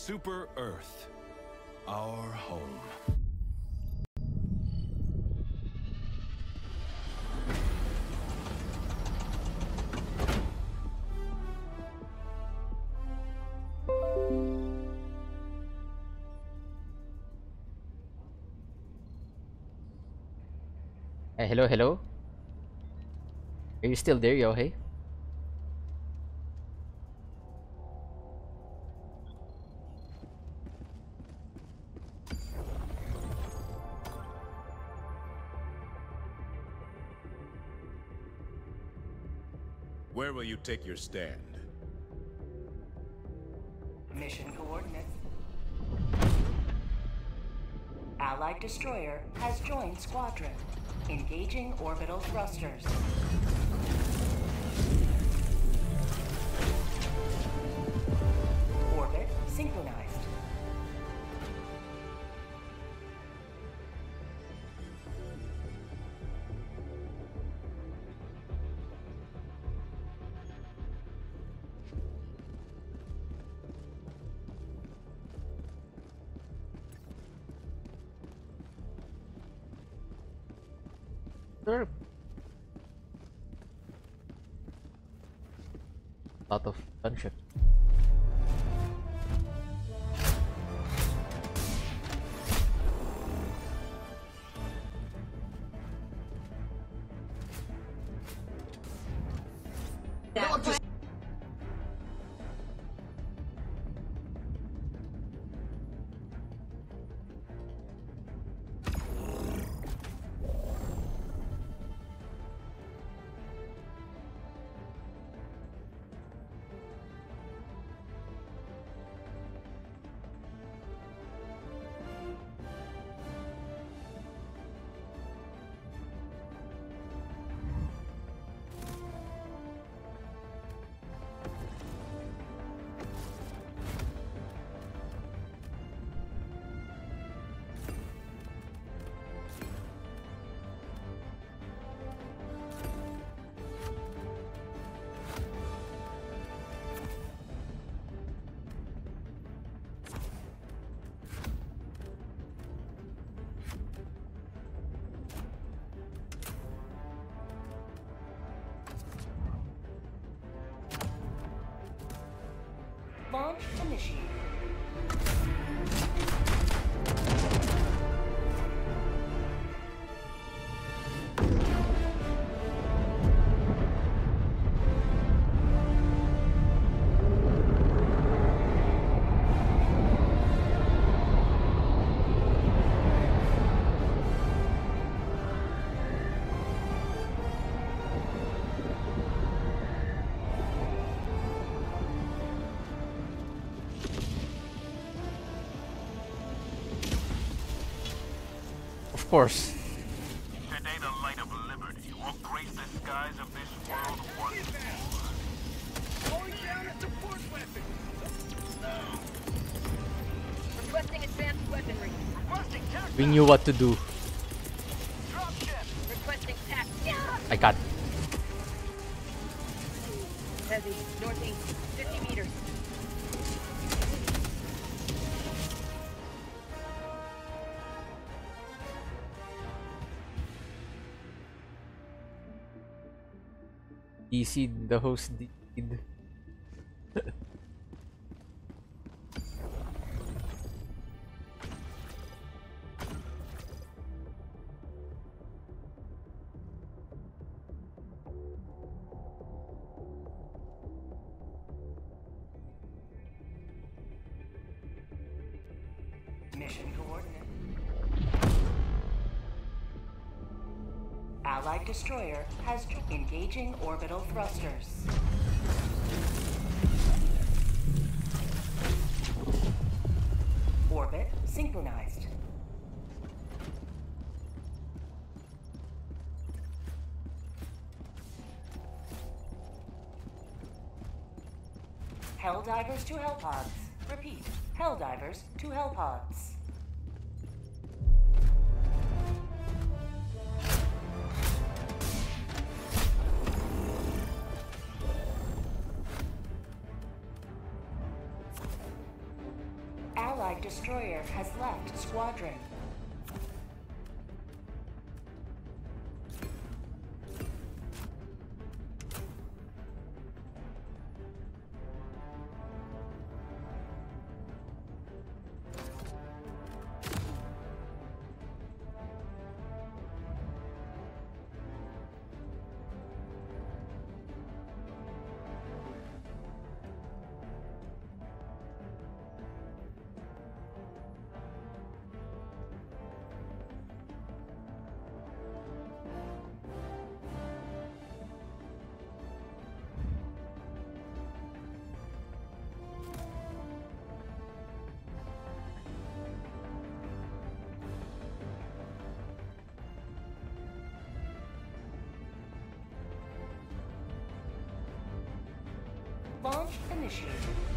Super Earth, our home. Hello, hello. Are you still there, yo? Hey. Where will you take your stand? Mission coordinates. Allied destroyer has joined squadron. Engaging orbital thrusters. Orbit synchronized. Sure. Lot of gunship. Launch initiated. Of course. Today the light of liberty will grace the skies of this world once more. Going down a support weapon! Requesting advanced weaponry. Requesting tactics. We knew what to do. Dropship. Requesting tac. I got. Heavy. Northeast. 50 meters. DC the host did. Mission coordinate. Allied destroyer has engaging orbital thrusters. Orbit synchronized. Helldivers to Hellpods. Repeat. Helldivers to Hellpods. Allied destroyer has left squadron. Launch initiated.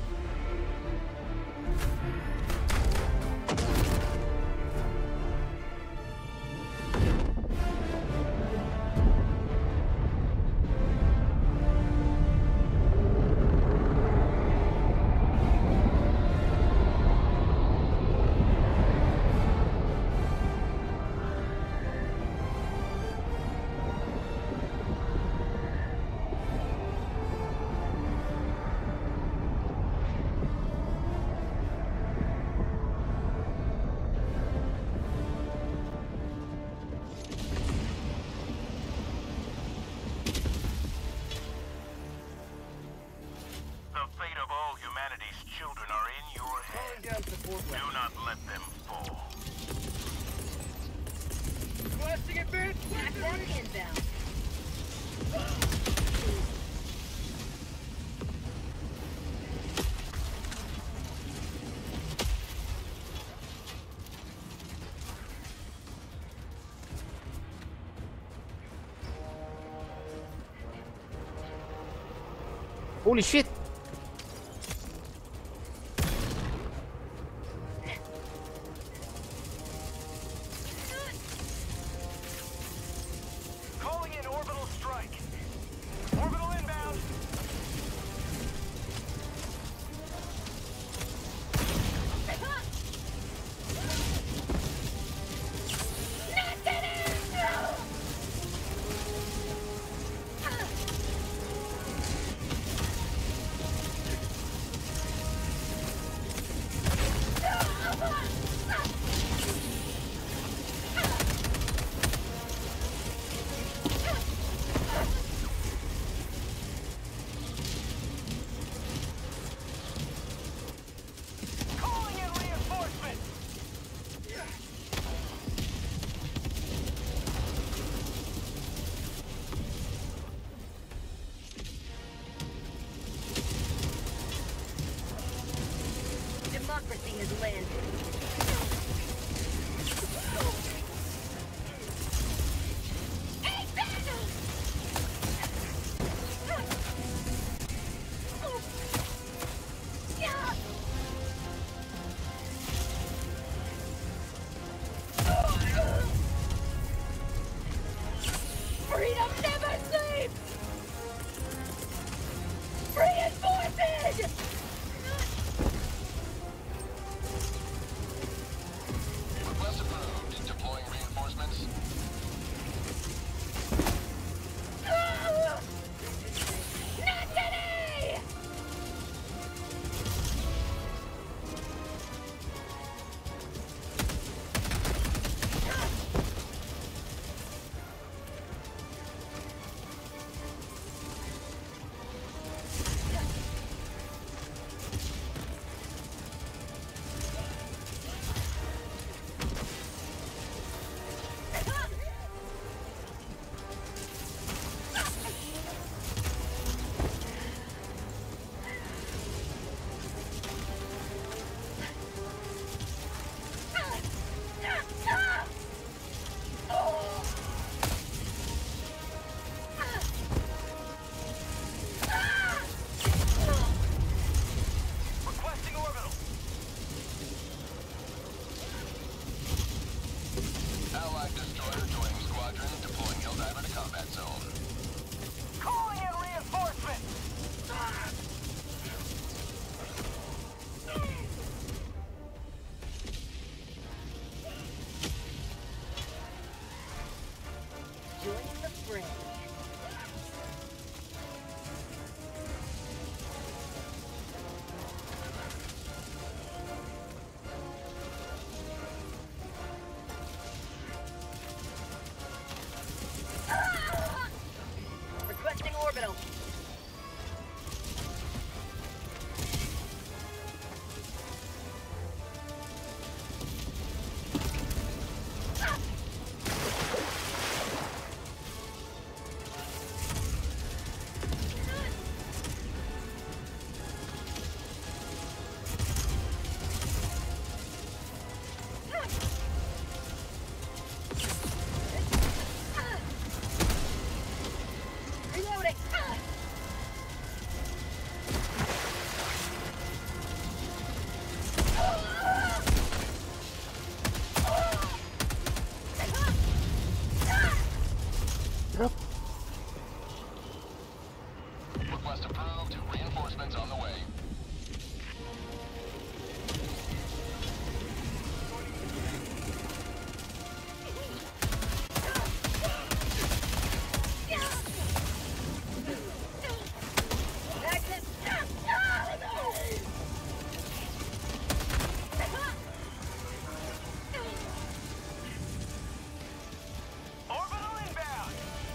The fate of all humanity's children are in your Calling hands. down support Do weapon. not let them fall. Blasting advanced weapon. Back inbound. Holy shit! Calling in orbital strike. Orbital inbound. Calling in reinforcements. Democracy has landed. Freedom never sleeps! Reinforcing! Request approved. Deploying reinforcements. Not today! Join the fray. Requesting orbital. Reloading. Request approved. Reinforcements on the way. Exit. Orbital inbound!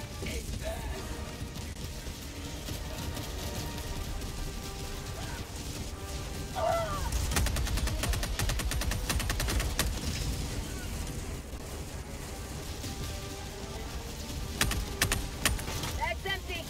Bag's empty.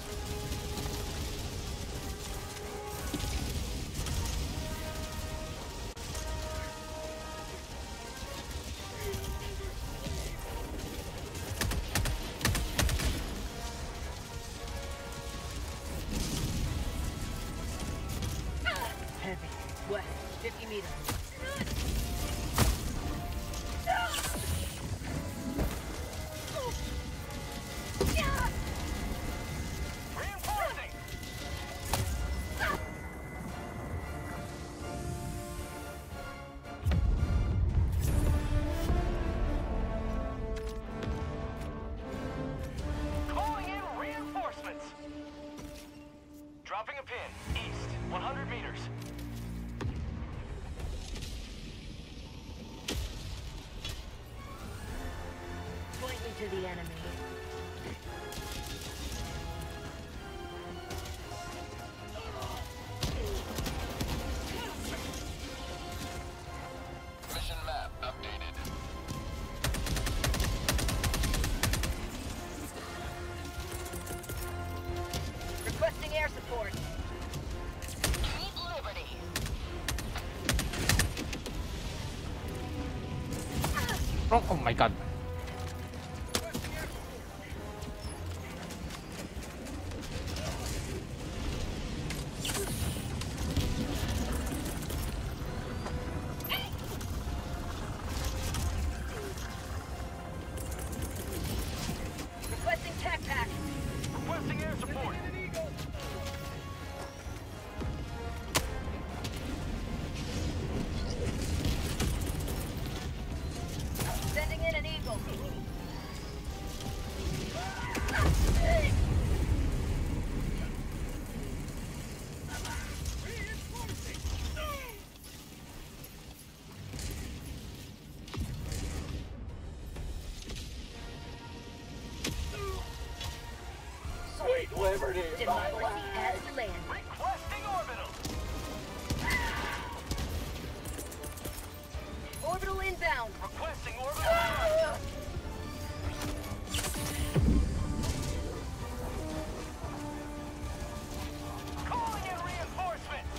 Heavy. West. 50 meters. Reinforcing! Calling in reinforcements! Dropping a pin. East. 100 meters. Point me to the enemy. Mission map updated. Requesting air support. Keep liberty. Oh my god. Requesting tac pack. Requesting air support. Sending in an eagle. Sweet liberty! Democracy has landed. Requesting orbital. Orbital inbound. Requesting orbital. Calling in reinforcements.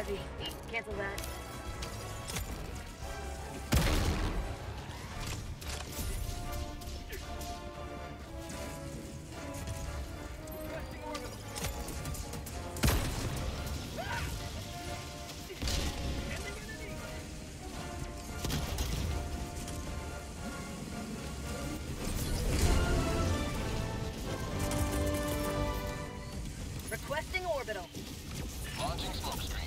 heavy. Cancel that. Requesting orbital. Launching smoke screen.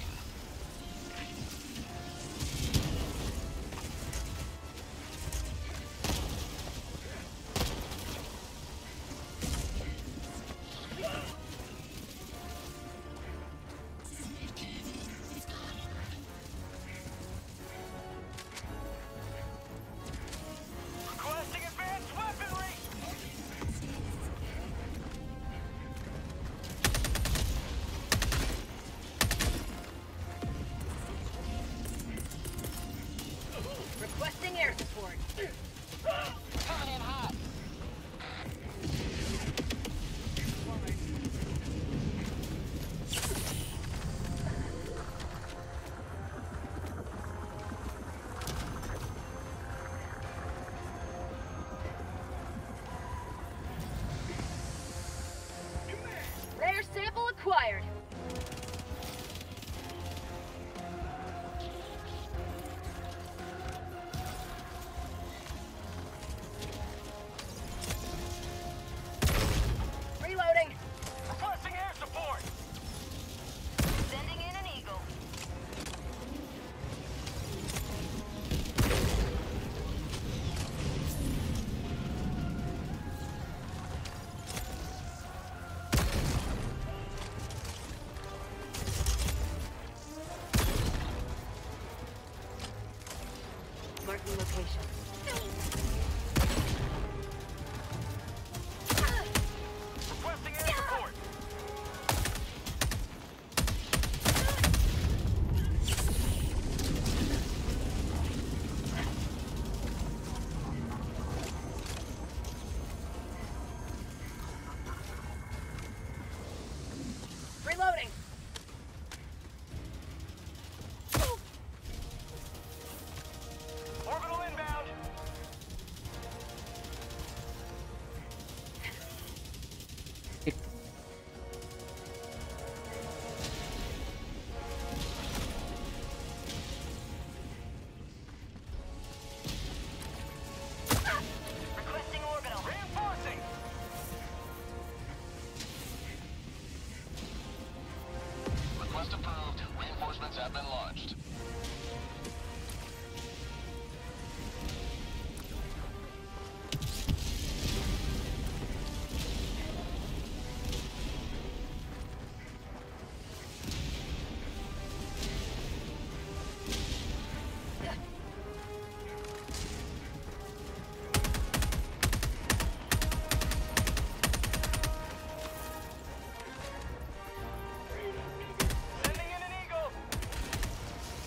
Requesting advanced weaponry! Requesting air support. Coming in hot. Rare sample acquired. Reloading. Requesting air support! Sending in an eagle. Marking location. Requesting air support! Reloading. Orbital inbound! Requesting orbital. Reinforcing! Request approved. Reinforcements have been launched. Sending in an eagle!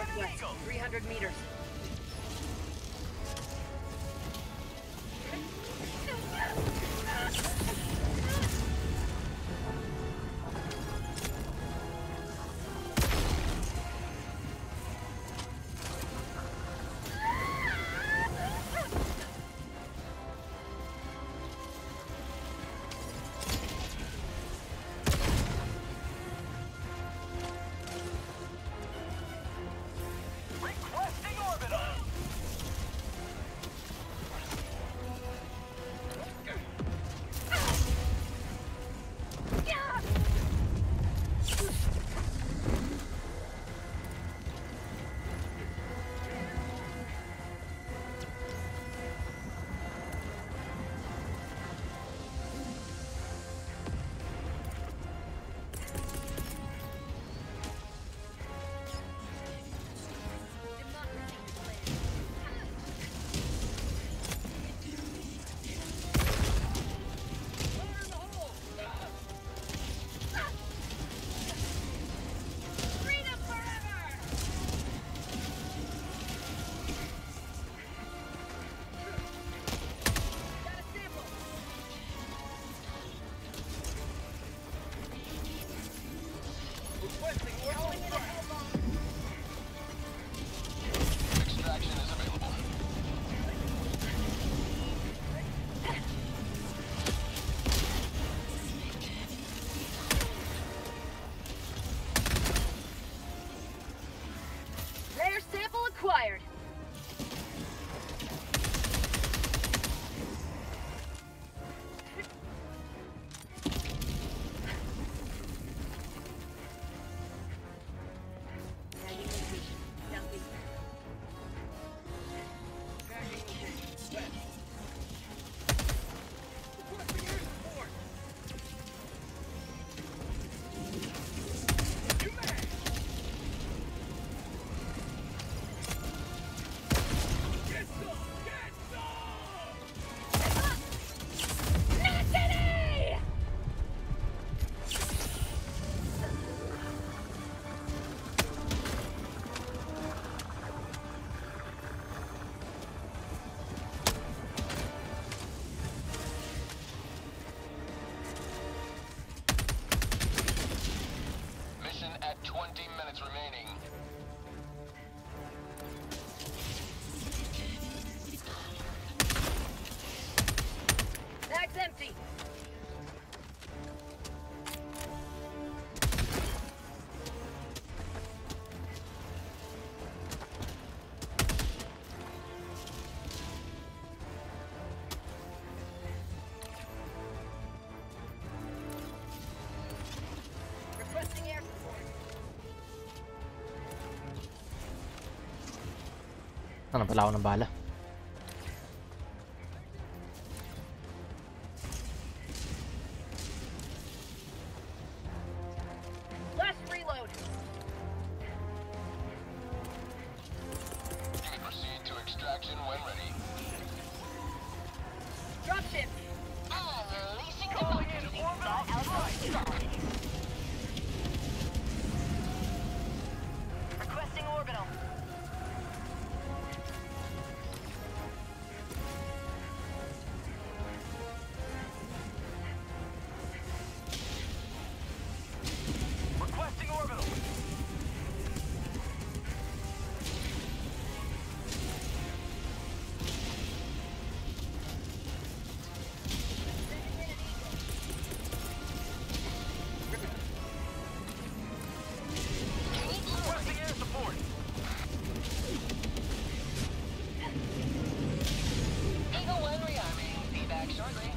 Northwest, 300 meters. Requesting orbital. Extraction is available. Rare sample acquired. Tagging location. Southeast. Mission at 20 minutes remaining. Bag's empty. Requesting air support. Ano pala ako ng bala? Last reload. You may proceed to extraction when ready. Dropship. Unleashing the Calling in orbital strike. Requesting orbital. Requesting orbital. Requesting air support. Eagle 1 rearming. Be back shortly.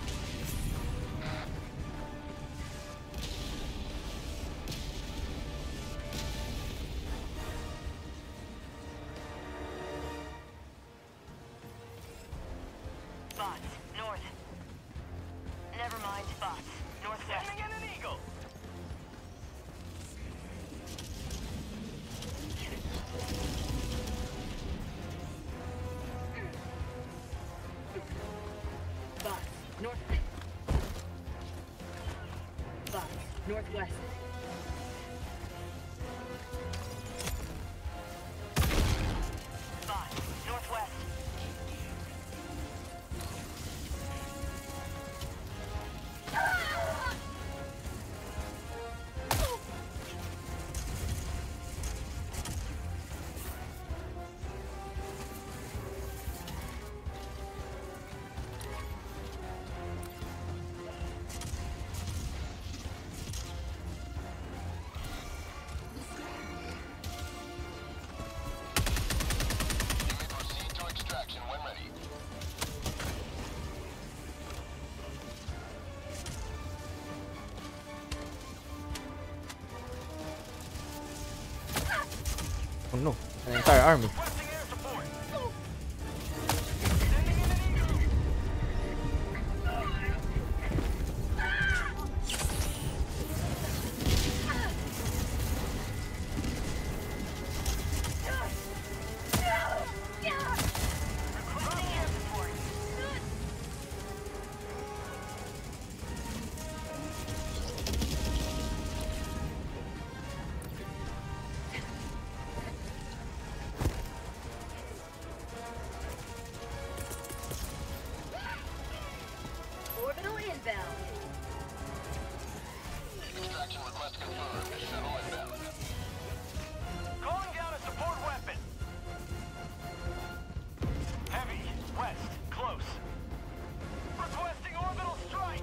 Bots. North. Never mind. Bots. Northwest. Sending in an eagle. Bots. North. Bots. Northwest. no, an entire army. Requesting air support. Requesting air support. Orbital inbound. Extraction request confirmed. Shuttle inbound. Calling down a support weapon. Heavy, west, close. Requesting orbital strike.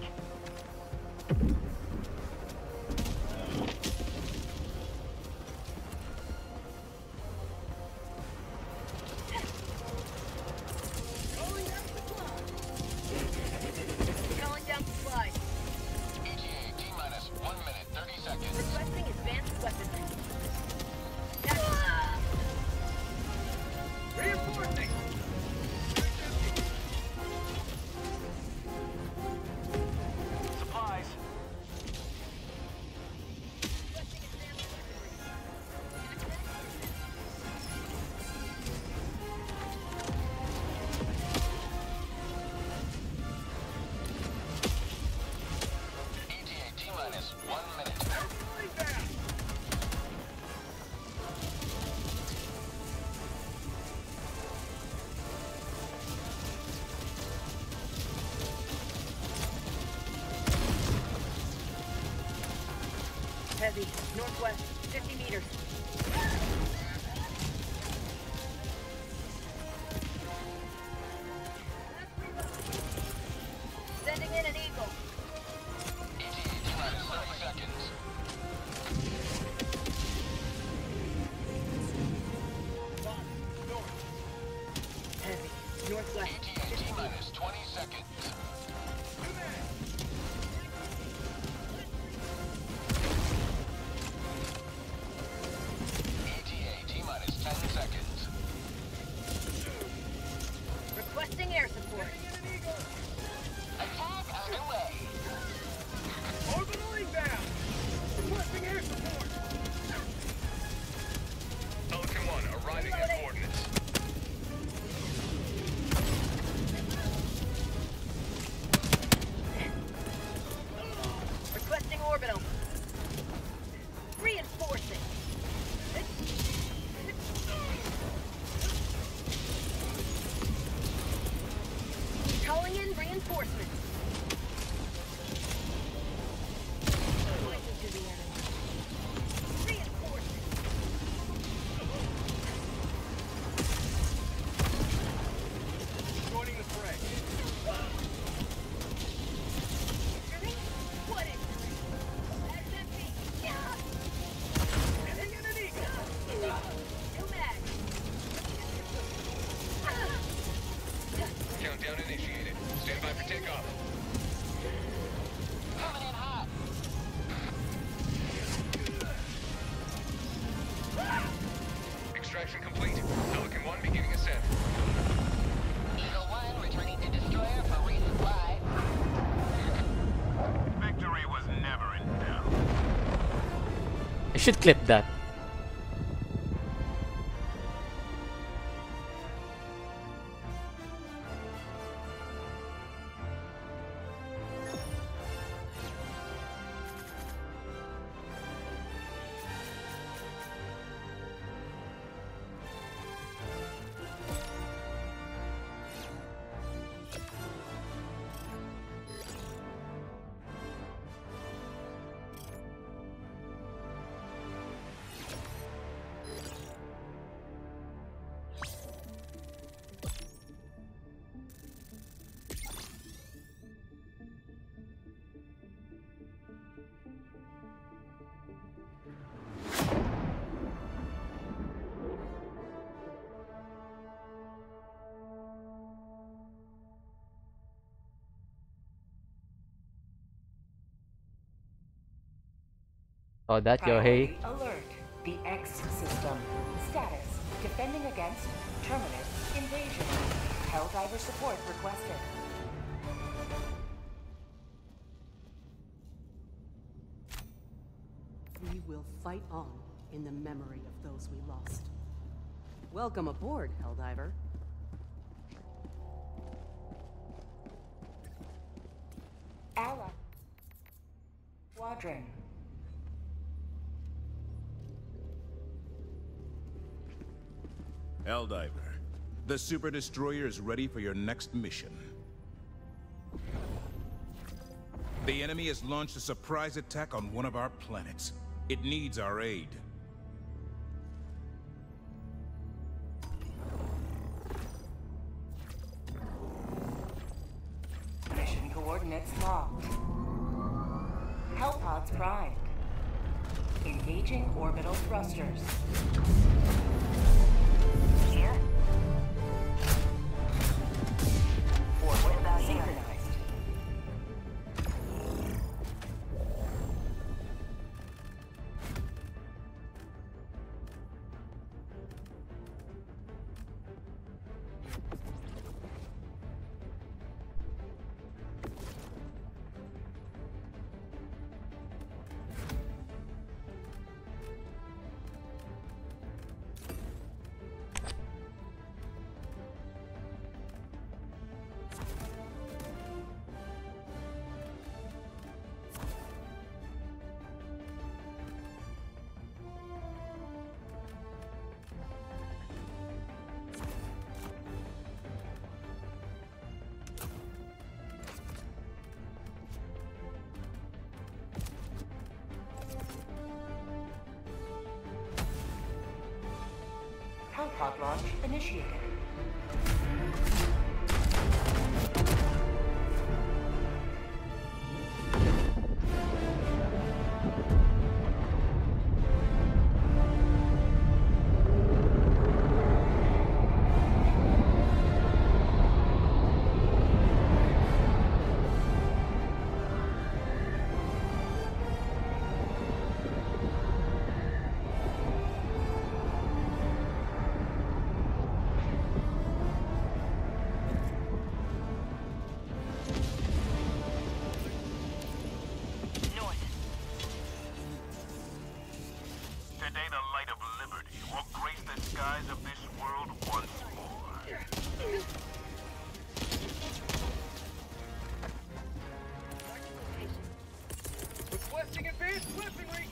Calling down supplies. ETA T-minus 1 minute, 30 seconds. Requesting advanced weaponry. Reinforcing! Supplies. ETA T-minus 1 minute. Heavy, northwest, 50 meters. Sending in an eagle. ETA T-minus 30 seconds. Heavy, northwest. ETA T-minus 20 seconds. ETA T-minus 10 seconds. Requesting air support. Attack underway. Orbital inbound! Requesting air support! Pelican 1 arriving at coordinates. Requesting orbital. Reinforcing. Calling in reinforcements. Pointing to the enemy. Reinforcing. Joining the fray. What is SMP? Hitting in an eagle! New mag. Countdown initiated. Stand by for takeoff. Coming in hot. Extraction complete. Pelican 1 beginning ascent. Eagle 1 returning to destroyer for resupply. Victory was never in doubt. I should clip that. Oh, that yo, hey. Priority alert. The X system. Status Defending against Terminus invasion. Helldiver support requested. We will fight on in the memory of those we lost. Welcome aboard, Helldiver. Ally. Squadron. Helldiver, the Super Destroyer is ready for your next mission. The enemy has launched a surprise attack on one of our planets. It needs our aid. Mission coordinates locked. Hellpods primed. Engaging orbital thrusters. Here. Forward synchronized. Hellpod launch initiated. Today the light of liberty will grace the skies of this world once more. Requesting advanced weaponry!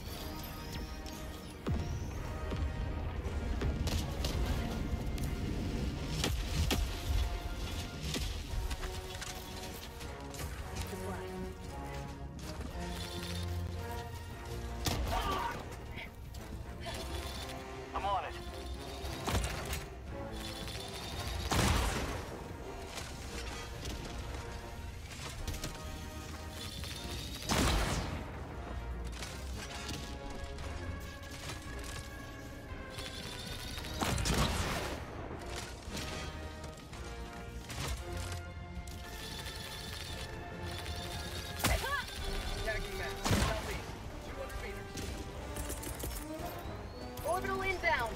I'm on it. Attacking map. Southeast. 200 meters. Orbital inbound.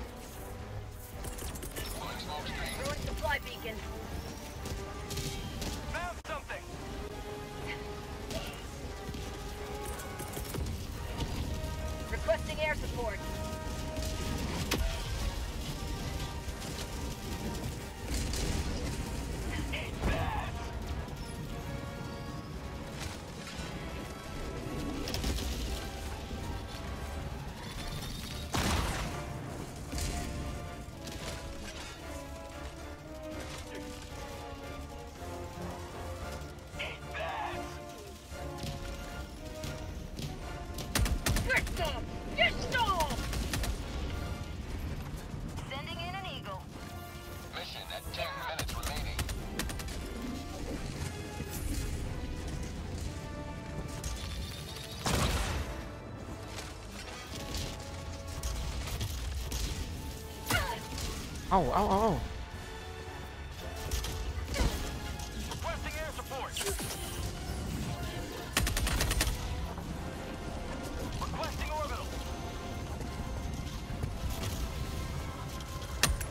Throwing supply beacon. Found something! Requesting air support. Sending in an eagle. Mission at 10 minutes remaining. Ow, ow, ow, ow. Requesting air support. Requesting orbital.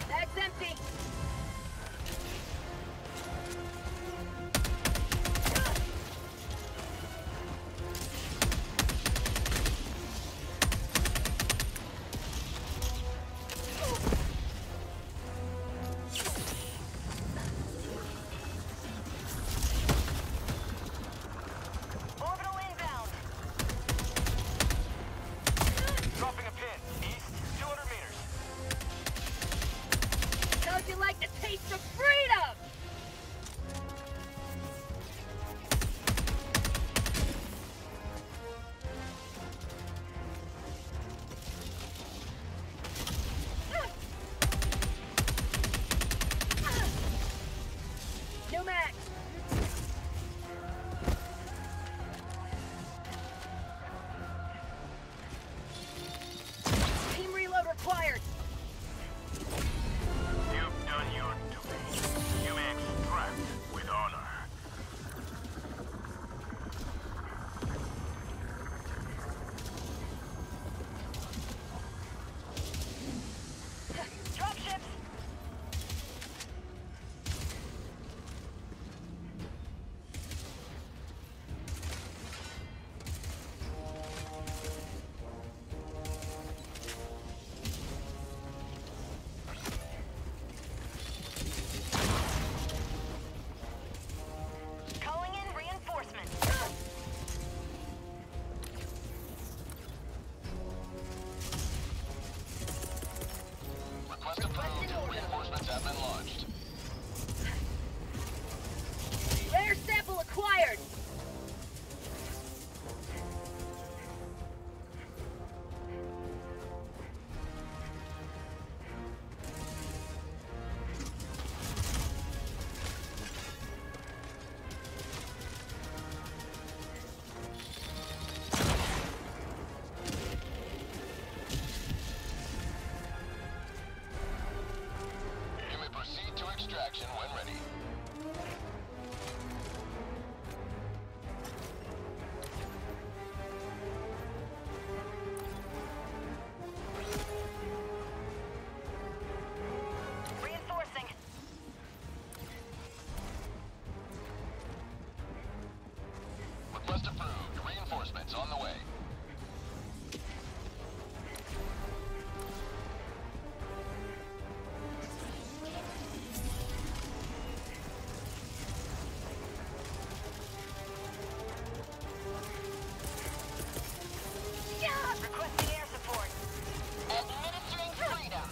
max. Team reload required. You've done your duty. You may extract with honor. Dropships. Calling in reinforcements. Request approved. Reinforcements have been launched. Rare sample acquired. You may proceed to extraction when ready. Reinforcing. Request approved. Reinforcements on the way. Requesting air support. Administering freedom.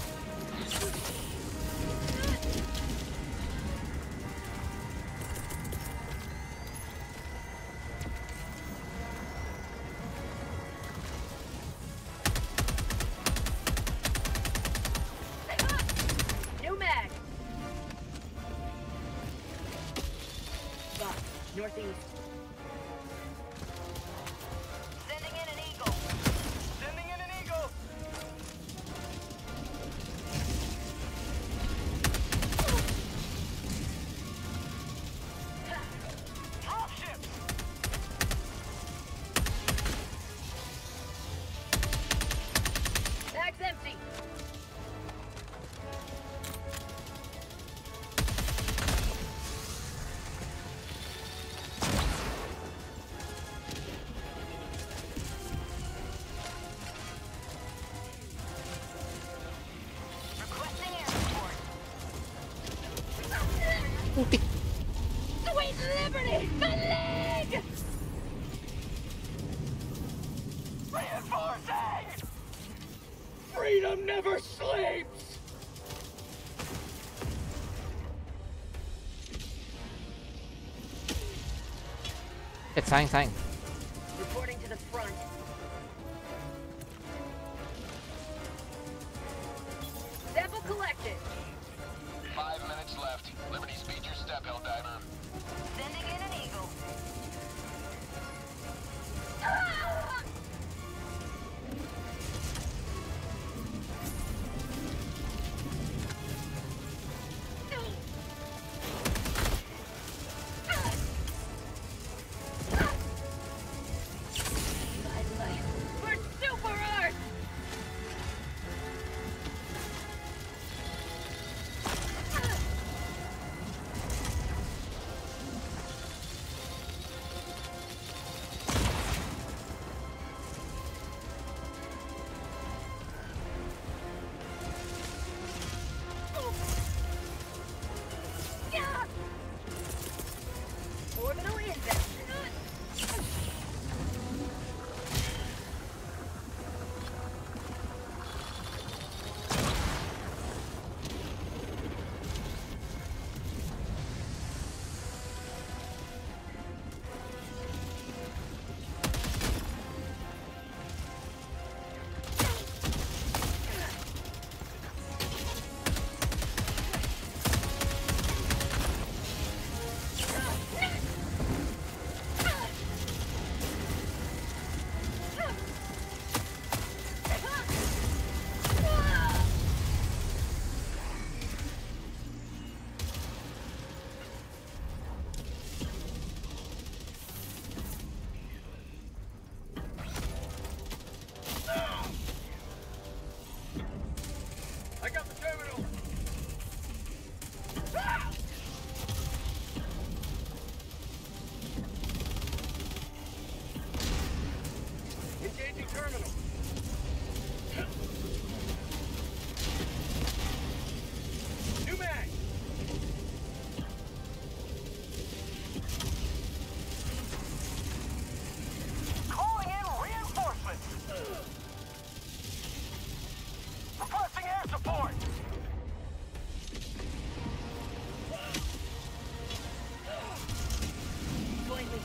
New mag. Box, northeast. Sending in an eagle. Sending in an eagle. Dropships. Bag's empty. Requesting air support. Sweet liberty! The leg! Reinforcing! Freedom never sleeps! It's saying. Reporting to the front. Sample collected. 5 minutes left. Liberty, speed your step, Helldiver. Sending in an eagle. Ah! For Super Earth!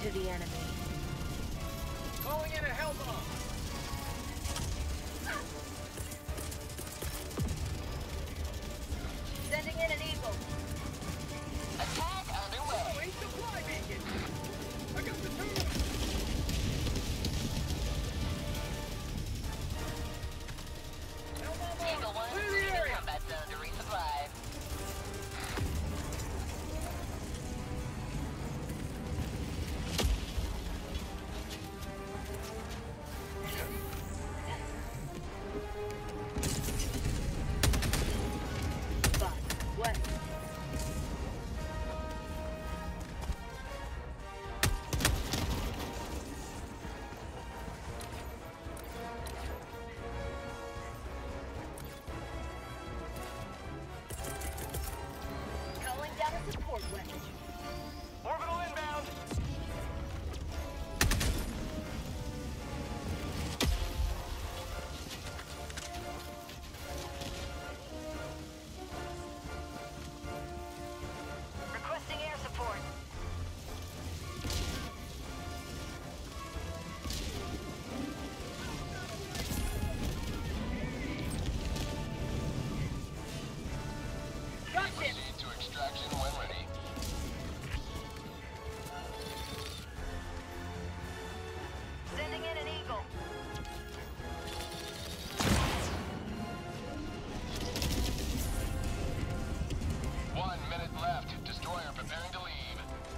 to the enemy. Calling in a hell bomb. Sending in an eagle. Attack underway. Throwing supply beacon. I got the two. Hell bomb on. Eagle 1 Clear to the the area. combat zone to resupply. But what? Calling down a support wedge. Orbital inbound. Requesting air support. Rush him. Proceed to extraction when ready. Sending in an eagle. One minute left. Destroyer preparing to leave.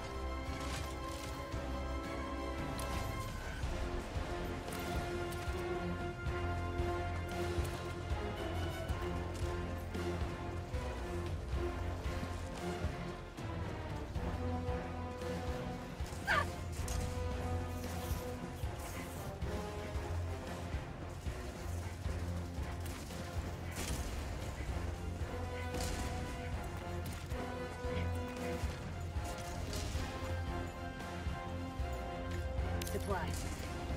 Supplies.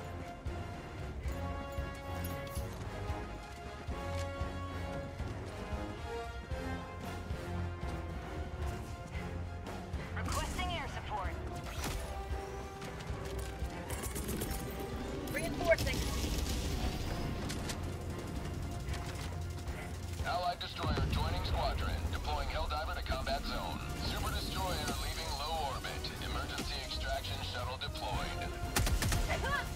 Requesting air support. Reinforcing. Allied destroyer joining squadron. Deploying Helldiver to combat zone. Super destroyer leaving low orbit. Emergency extraction shuttle deployed.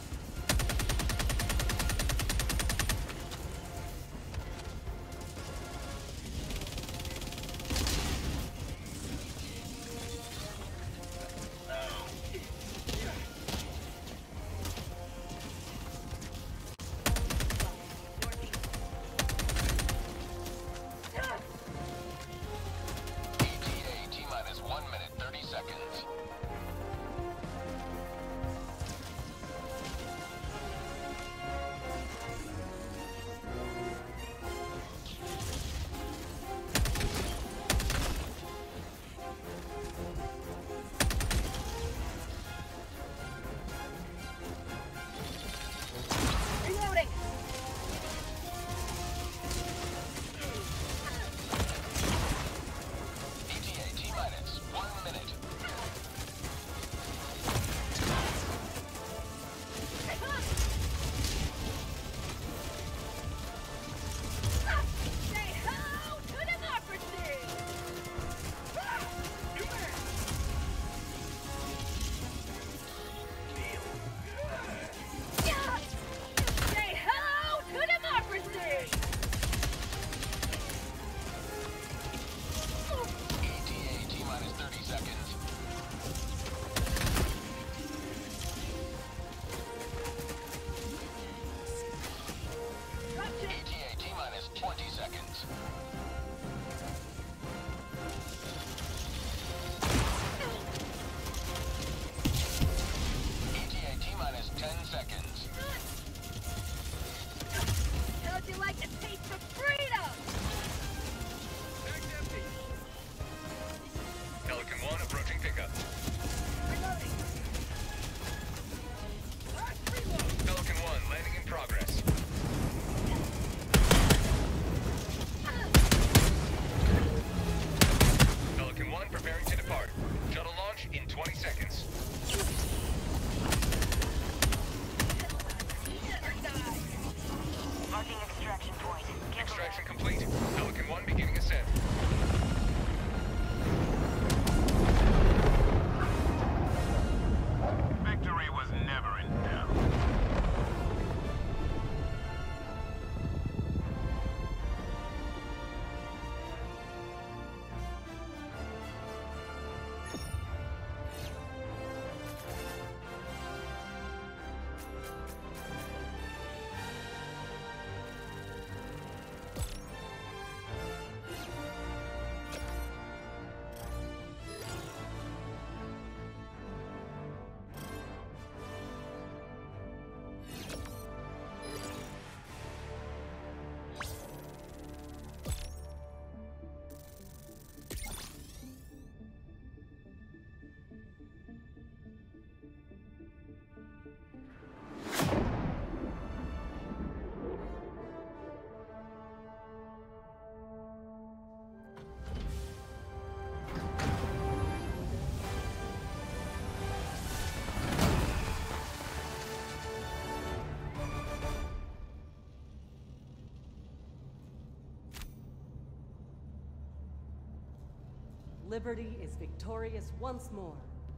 Liberty is victorious once more.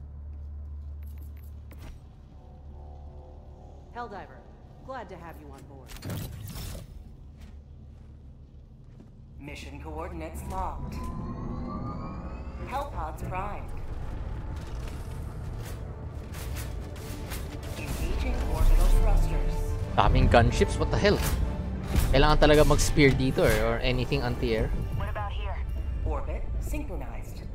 Helldiver, glad to have you on board. Mission coordinates locked. Hellpods primed. Engaging orbital thrusters. Daming gunships, what the hell? Kailangan talaga mag-spear dito or anything anti-air. What about here? Orbit synchronized.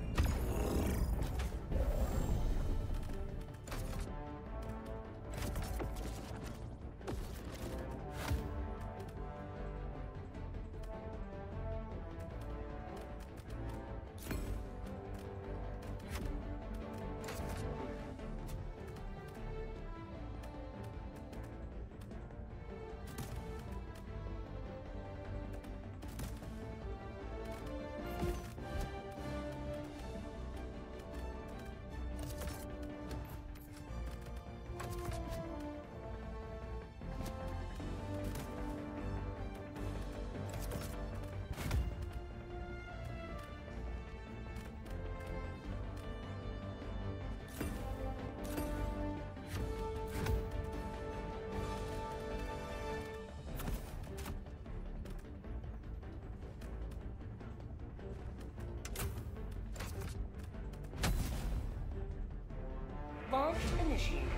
Launch initiated.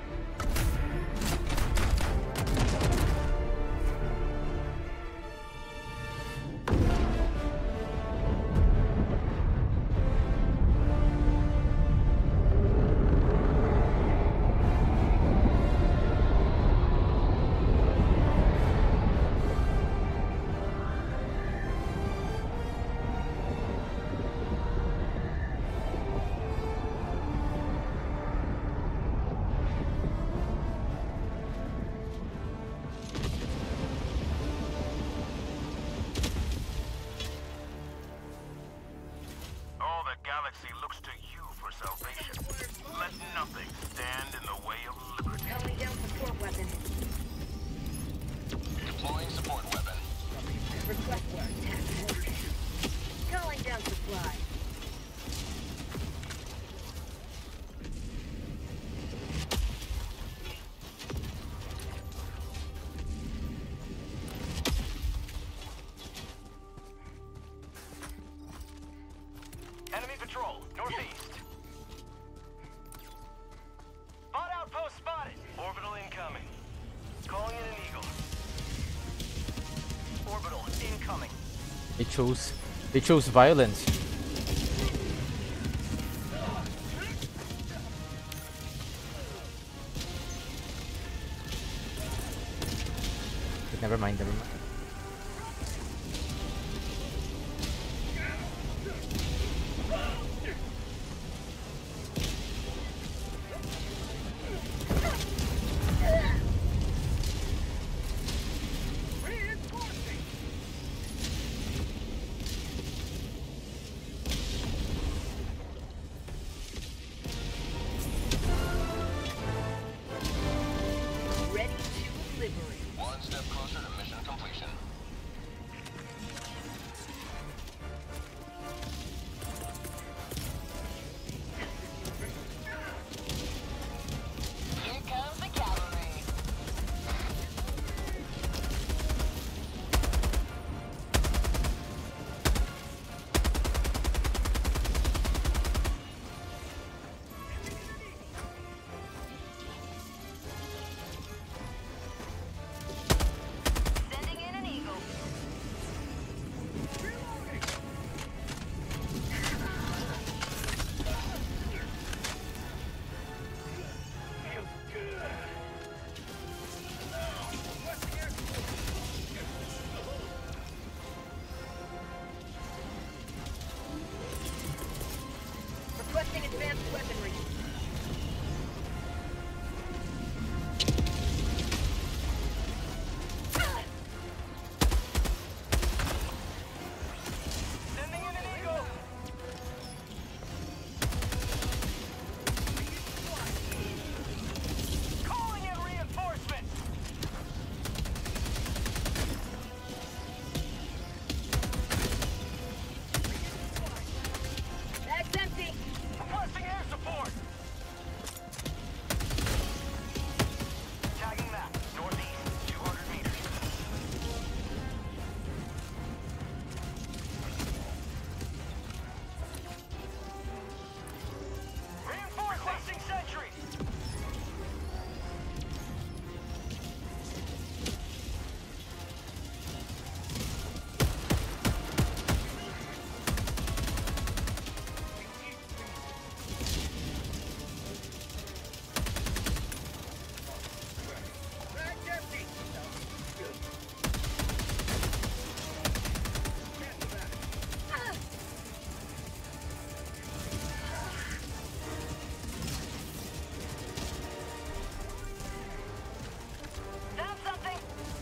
All the galaxy looks to you for salvation. Let nothing stand in the way of liberty. Calling down support weapon. Deploying support weapon. Request attack. Calling down supply. Enemy patrol, northeast. Bot outpost spotted. Orbital incoming. Calling in an eagle. Orbital incoming. They chose violence. But never mind. Ready to liberate. One step closer to mission completion. support! Tagging map, northeast, 200 meters. Requesting sentry! Found something!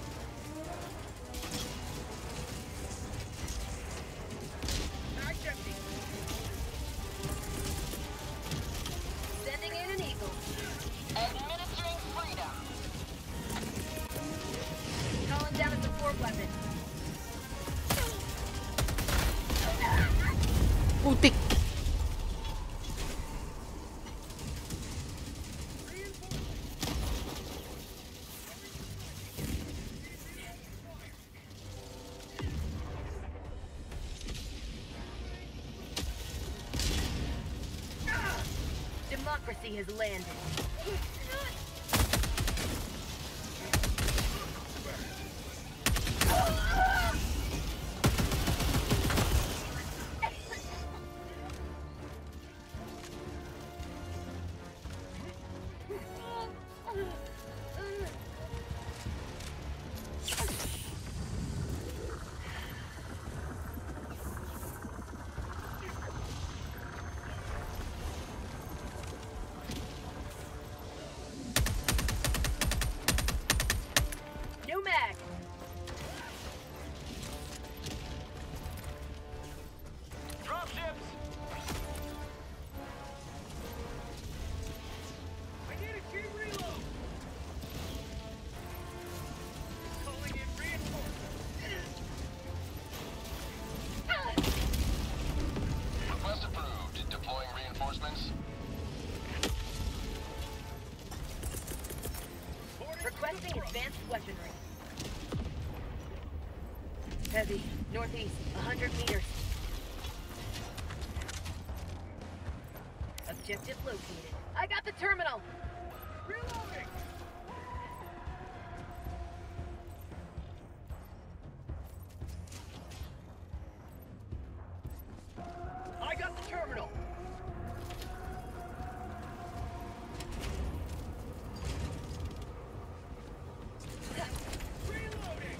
Sending in an eagle. Administering freedom. Calling down a support weapon. Putik! Democracy has landed. New mag. Dropships! I need a cheap reload! Calling in reinforcements! Request approved. Deploying reinforcements. Requesting advanced weaponry. Heavy, northeast, 100 meters. Objective located. I got the terminal! Reloading! I got the terminal! Reloading!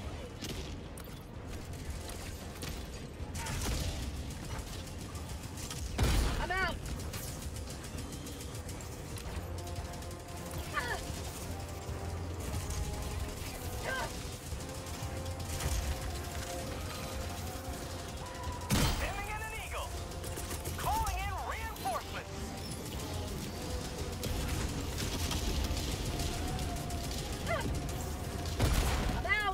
I'm out! Sending in an eagle! Calling in reinforcements! I'm out!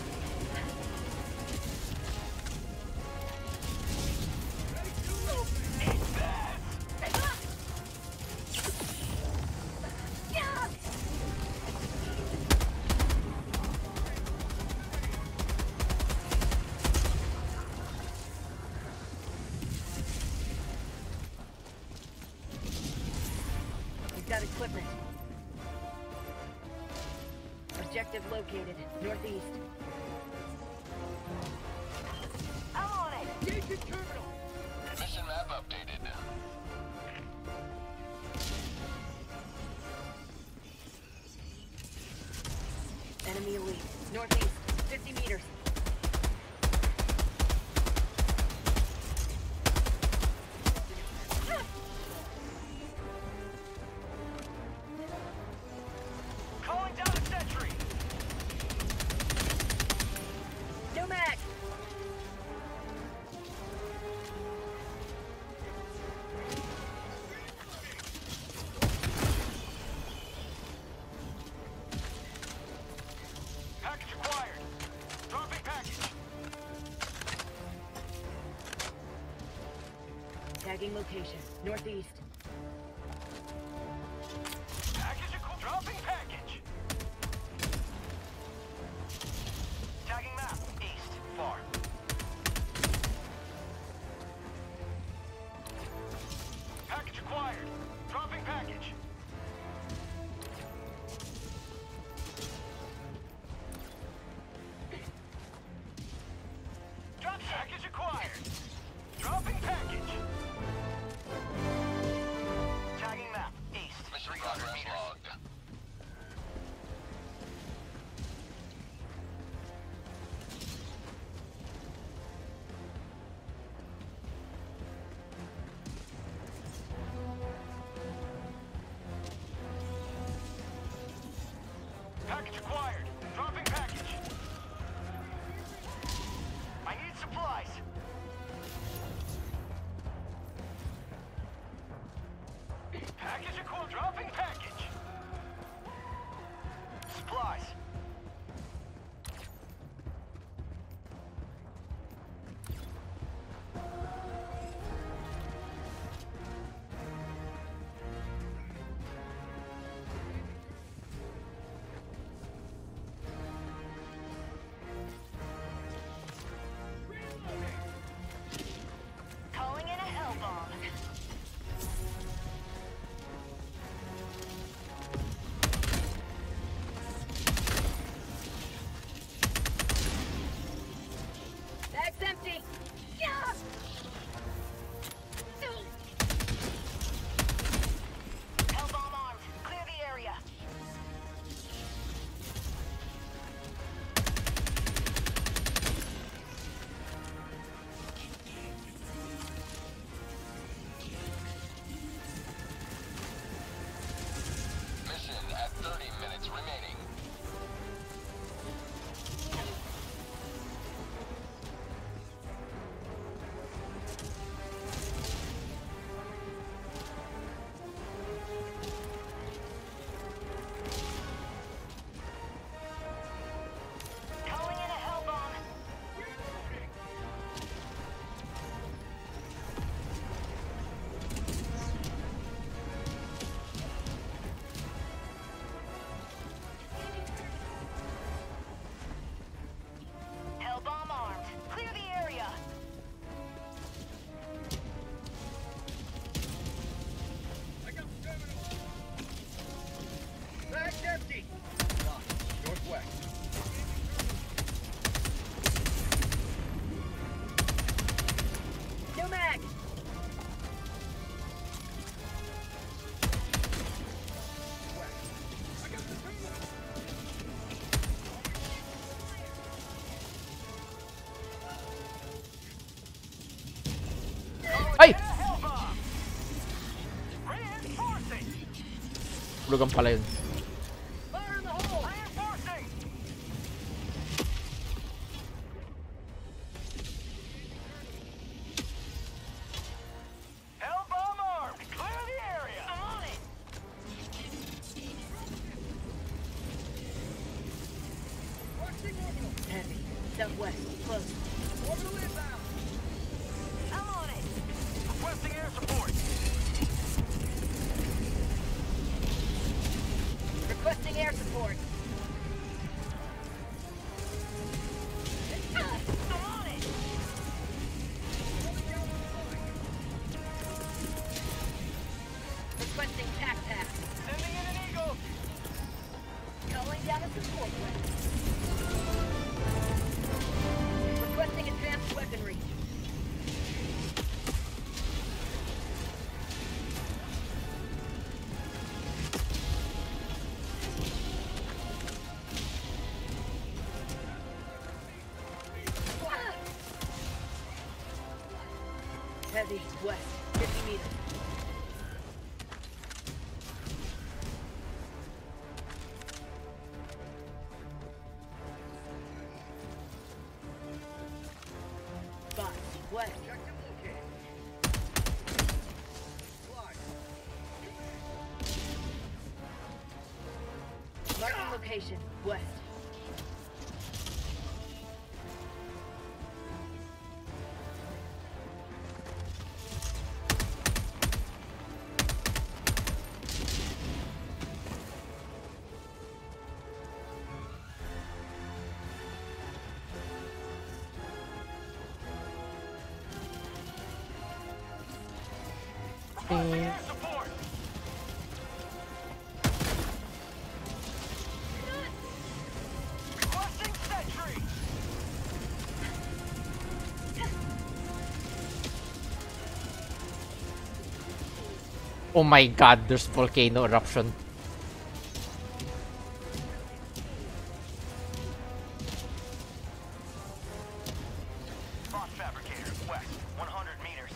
We've got equipment. Objective located, northeast. I'm on it! Engage terminal! Mission map updated. Enemy elite, northeast, 50 meters. Calling down a sentry! No mag! Package acquired! Dropping package! Tagging location, northeast. Dropping package. Tagging map. East. Far. Package acquired. Dropping package. Drop package acquired. Dropping package. Tagging map. East. 300 meters. Package acquired. Dropping package. I need supplies. Package acquired. Dropping package. Supplies. Calling in a hell bomb. Bag's empty. Yeah! Hell bomb armed. Clear the area. Mission at 30 minutes remaining. Calling in a hell bomb. Hell bomb armed. Clear the area. Bag's empty. Northwest. No mag. Ay! Hell bomb. Reinforcing. Lugan pala yun. Fire in the hole. Reinforcing. Hell bomb armed. Clear the area. I'm on it. Heavy. Southwest. Close. Orbital inbound. I'm on it. Requesting air support. Requesting air support. I'm on it. Requesting tac pack. Sending in an eagle. Calling down a support weapon. Requesting advanced weaponry. Heavy, west, 50 meters. Spot, west. Marking location, west. Requesting air support. Requesting sentry. Oh my god, there's volcano eruption. Frost fabricator, west, 100 meters.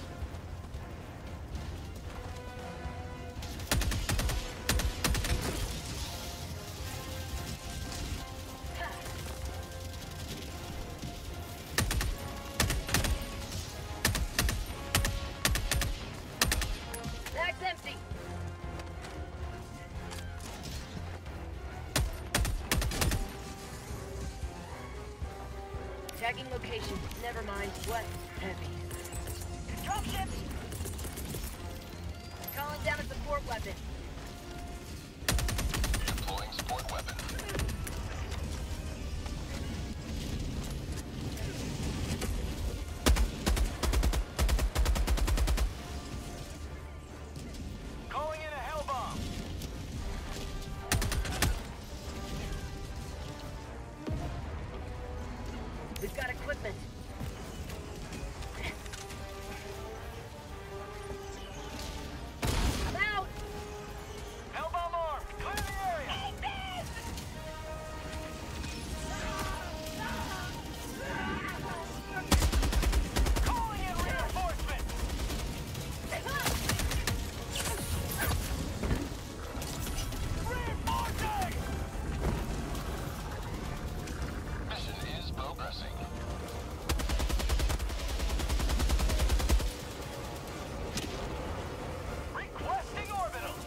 Bag's empty. Tagging location. Never mind. West. Heavy. Dropships. Calling down a support weapon. Deploying support weapon. Calling in a hell bomb. We've got equipment. I'm out. Hell bomb armed. Clear the area. Calling in reinforcements. Reinforcing. Mission is progressing. Requesting orbital.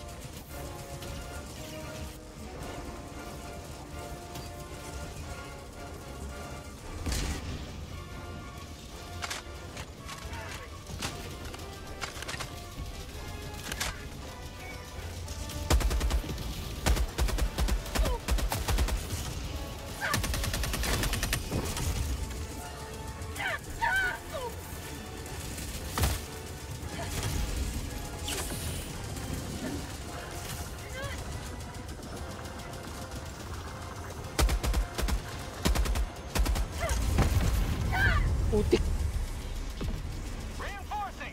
Putik. Reinforcing.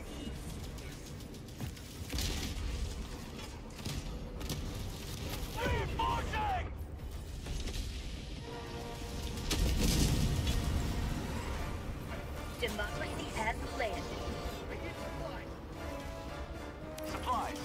Reinforcing. Democracy has landed. Supplies.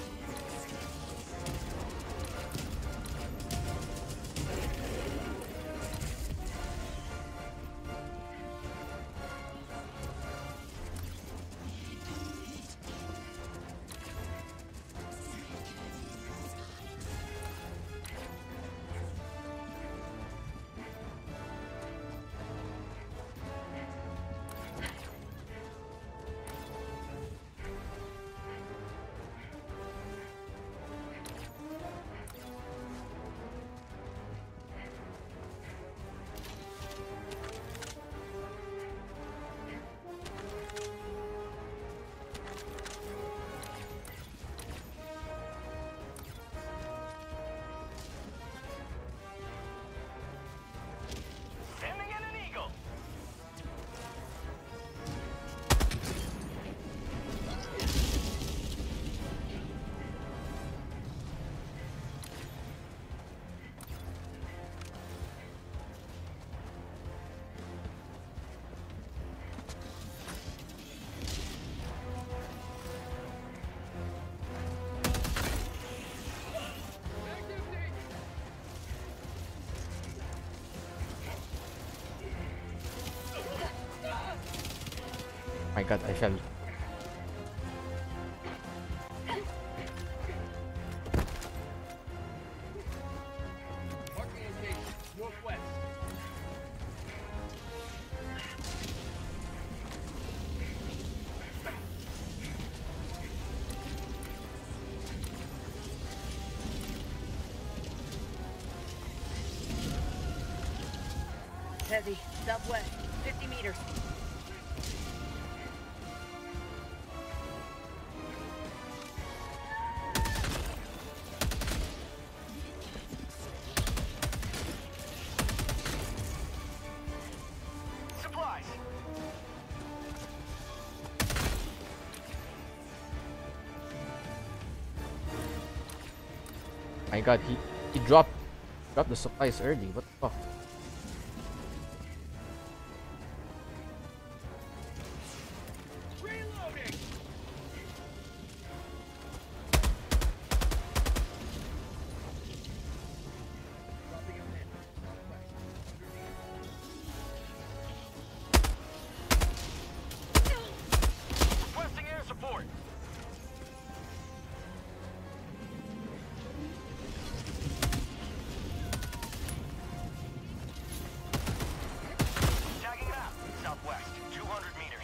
Sending in an eagle. My god, I fell. Heavy. Southwest. 50 meters. My god, he dropped the supplies early. What the fuck? Requesting air support. Tagging map. Southwest, 200 meters.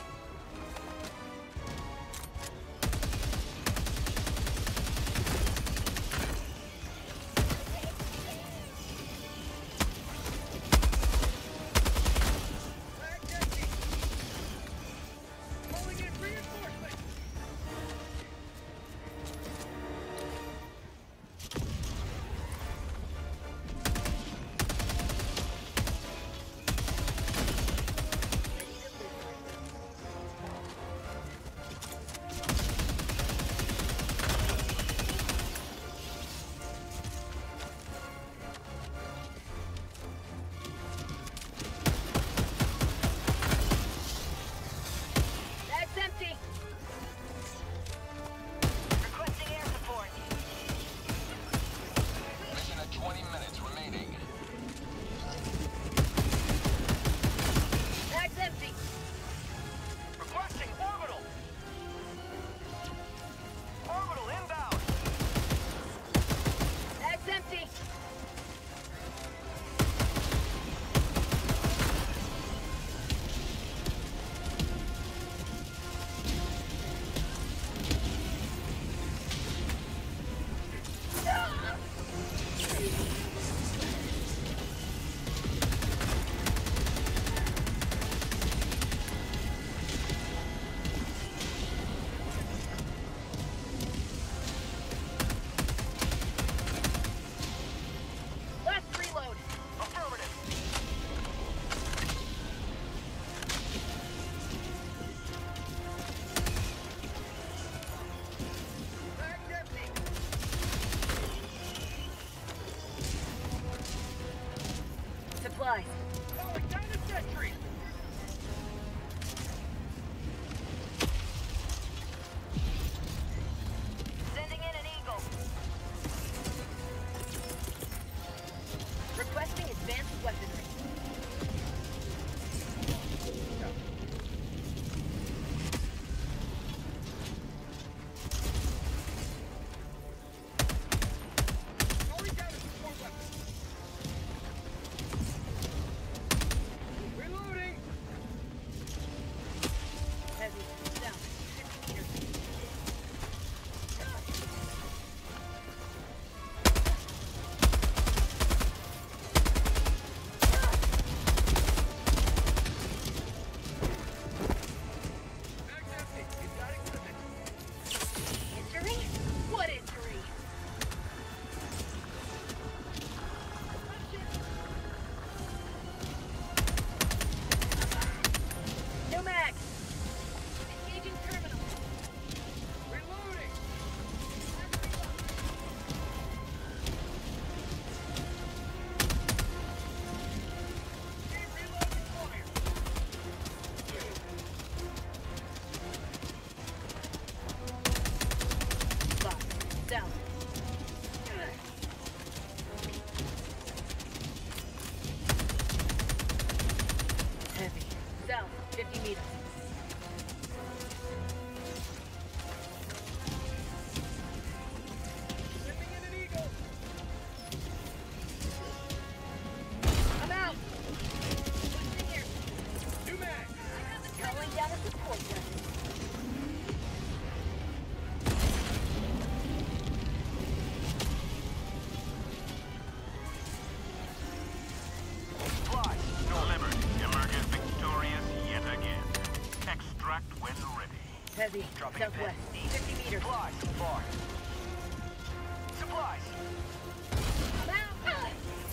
That's empty. Requesting air support. Mission at 20 minutes remaining. That's empty. Requesting orbital. Orbital inbound. That's empty. Last reload. Affirmative. Supplies. Calling down the sentry. Sending in an eagle. Requesting advanced weaponry. Calling down a support weapon. Reloading. Heavy. Down. 50 meters. Mag's empty. You've got equipment. Injury? What injury? No mag. Engaging terminal. Reloading. Need reload required. Box. Down. Heavy. South. 50 meters. Sending in an eagle. I'm out. Pushing here. New mag. Calling down a support weapon. Supplies delivered. Emerges victorious yet again. Extract when ready. Heavy. Dropping a Southwest. pin. 50 meters. Supplies. Far. Supplies. I'm out.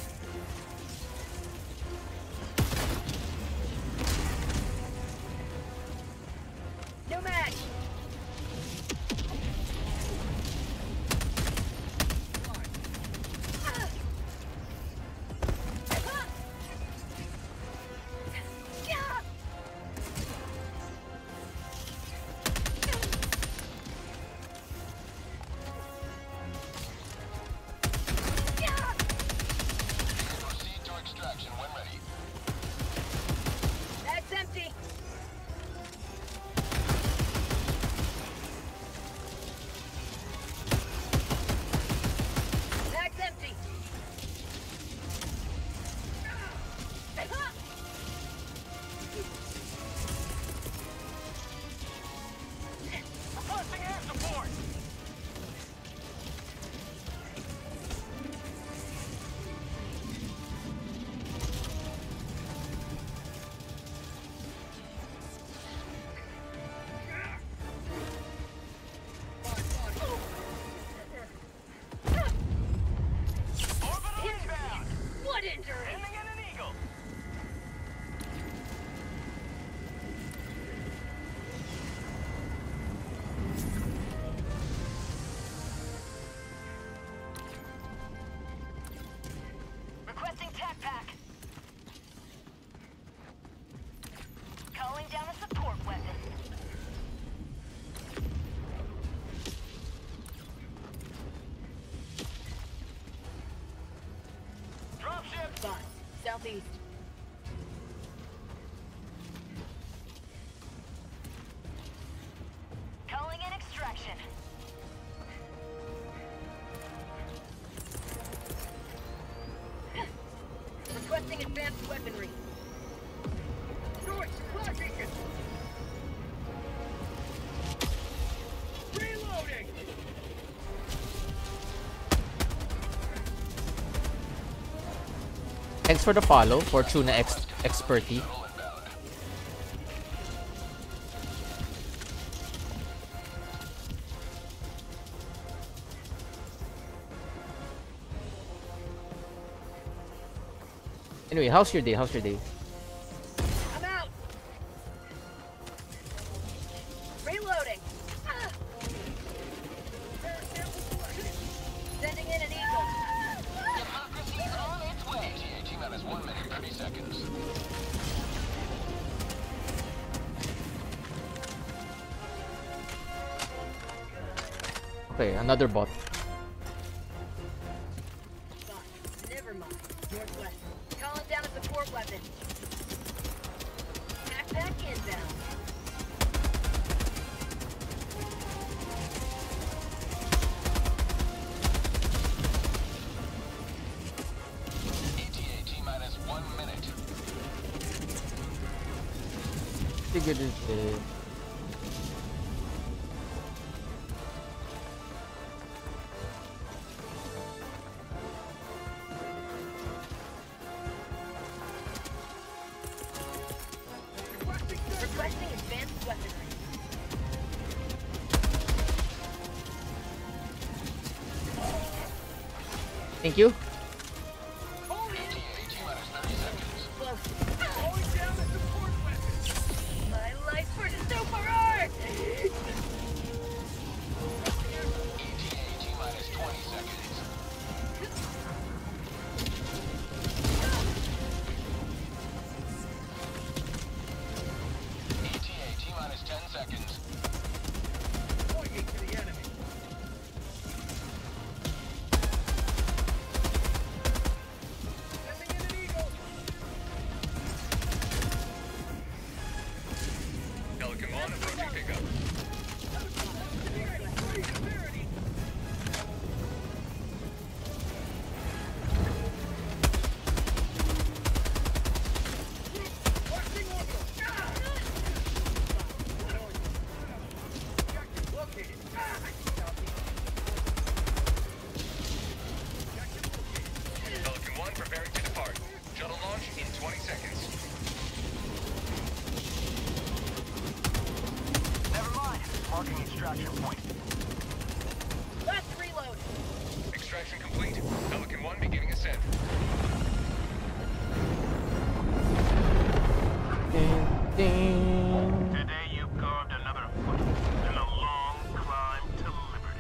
No mag. southeast. Calling in extraction. Requesting advanced weaponry. George, supply beacon! Reloading! Thanks for the follow, Fortuna Experty. Anyway, how's your day? How's your day? I'm out. Reloading. Sending in an eagle. Democracy's on its way. T-minus 1 minute, 30 seconds. Okay, another bot. Never mind. Northwest. Calling down a support weapon. Backpack inbound. ETA T-minus 1 minute. Figured it. Requesting advanced weaponry. Thank you. ETA T-minus 30 seconds. Close. Going down the support weapon! My life for the super art! ETA T-minus 20 seconds. ETA T-minus 10 seconds. Pointing to the enemy. Sending in an eagle! Pelican 1 approaching pickup. Watching orbital. Objective located. Pelican 1 preparing to depart. Shuttle launch in 20 seconds. Never mind. Marking extraction point. Last reload. Extraction complete. Pelican 1 beginning ascent. Ding, ding. Today you carved another foot in a long climb to liberty.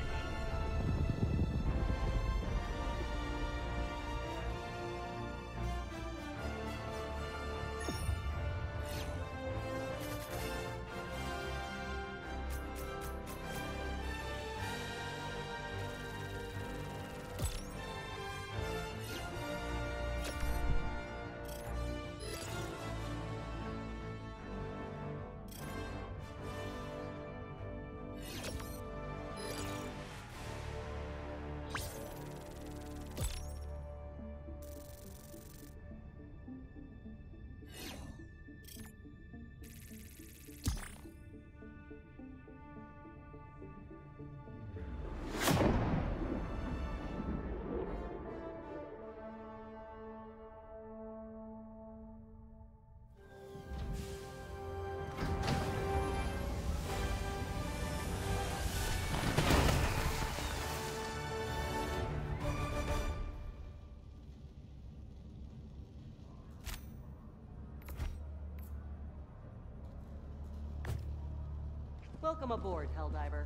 Welcome aboard, Helldiver.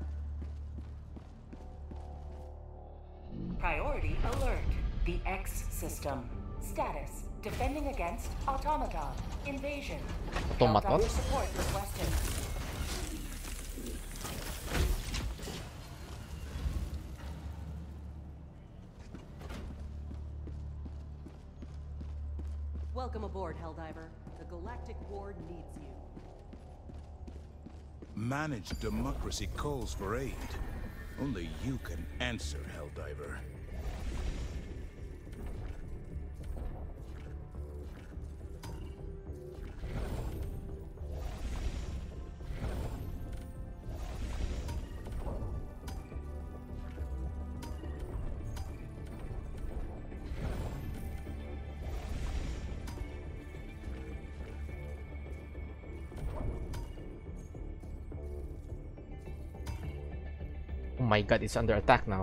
Priority alert. The X system. Status. Defending against automaton. Invasion. Automaton? Helldiver support requested. Welcome aboard, Helldiver. The Galactic Ward needs you. Managed democracy calls for aid. Only you can answer, Helldiver. Oh my god, it's under attack now.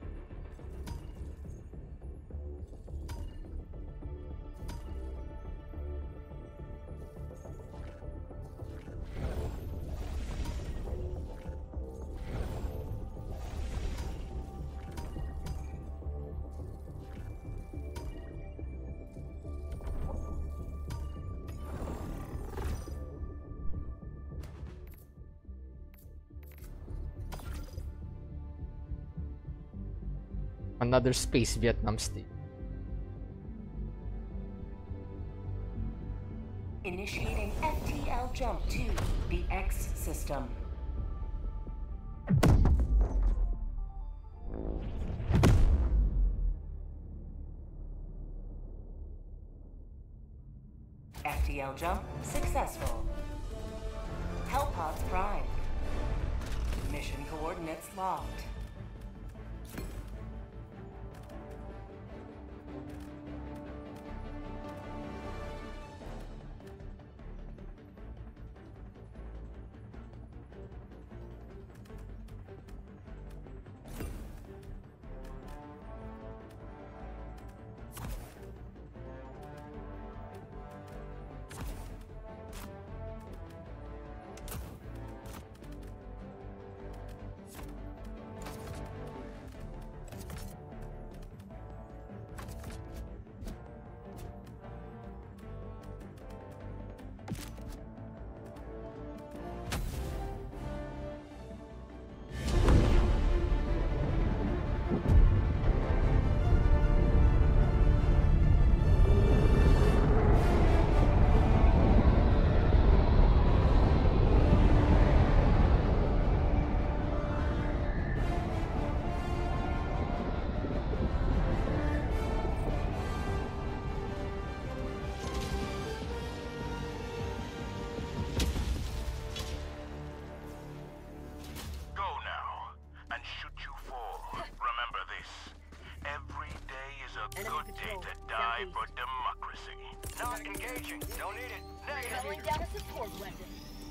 Another space Vietnam state. Initiating FTL jump to the X system. FTL jump successful. Hellpods prime. Mission coordinates locked. For democracy. Not engaging. Don't need it. Negative. Calling down a support weapon.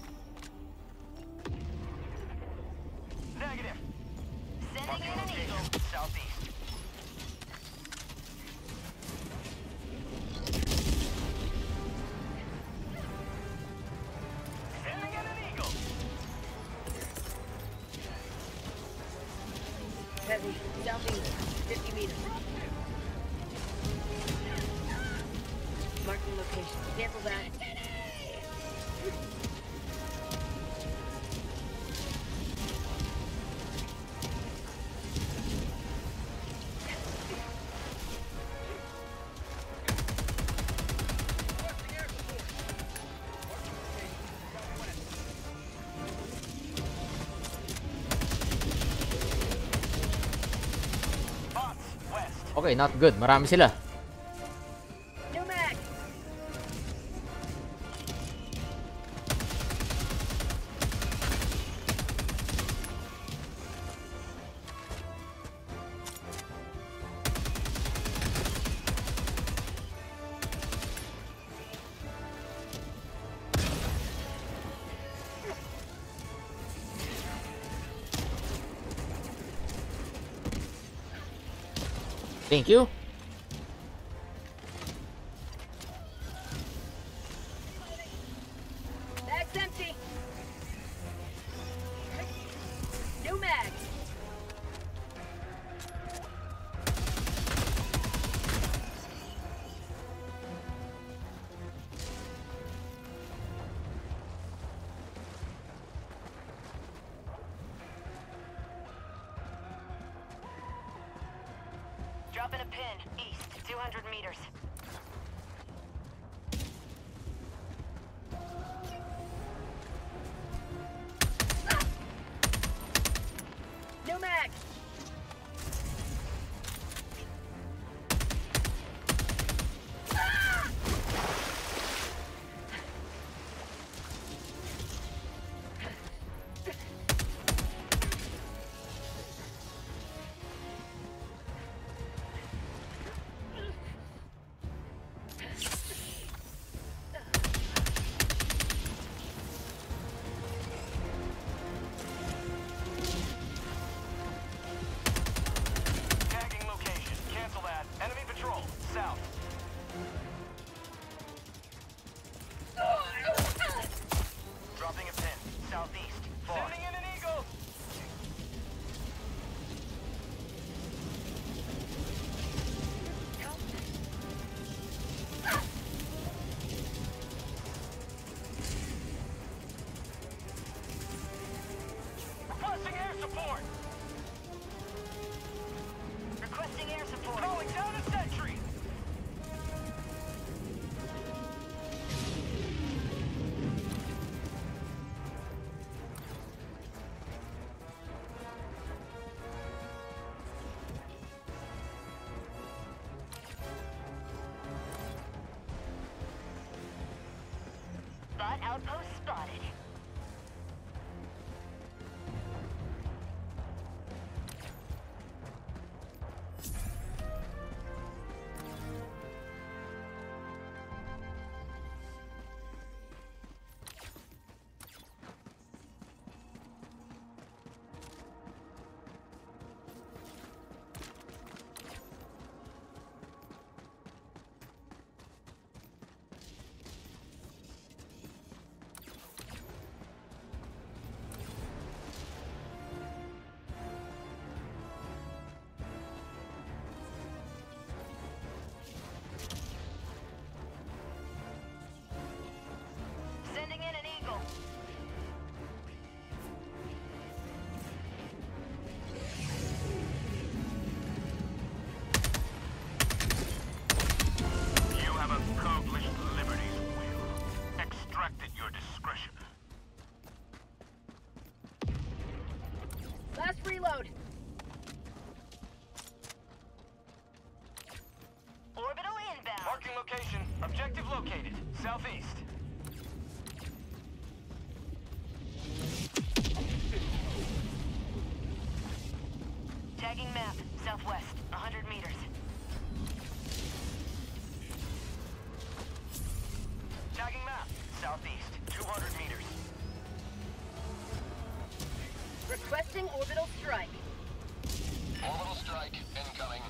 Negative. Sending in an eagle. Southeast. Sending in an eagle. Heavy. Southeast. 50 meters. Marking location. Cancel that. Okay, not good. Marami sila. New mag. Thank you. Bag's empty. New mag. Dropping a pin, east, 200 meters. mag! Tagging location. Cancel that. Enemy patrol. South. Dropping a pin. Southeast. Far. Sending in an eagle. Requesting air support. Requesting air support. Calling down a sentry. Bot outpost spotted. Sending in an eagle. You have accomplished Liberty's will. Extract at your discretion. Last reload. Orbital inbound. Marking location. Objective located. Southeast. Tagging map. Southwest. 100 meters. Tagging map. Southeast. 200 meters. Requesting orbital strike. Orbital strike incoming.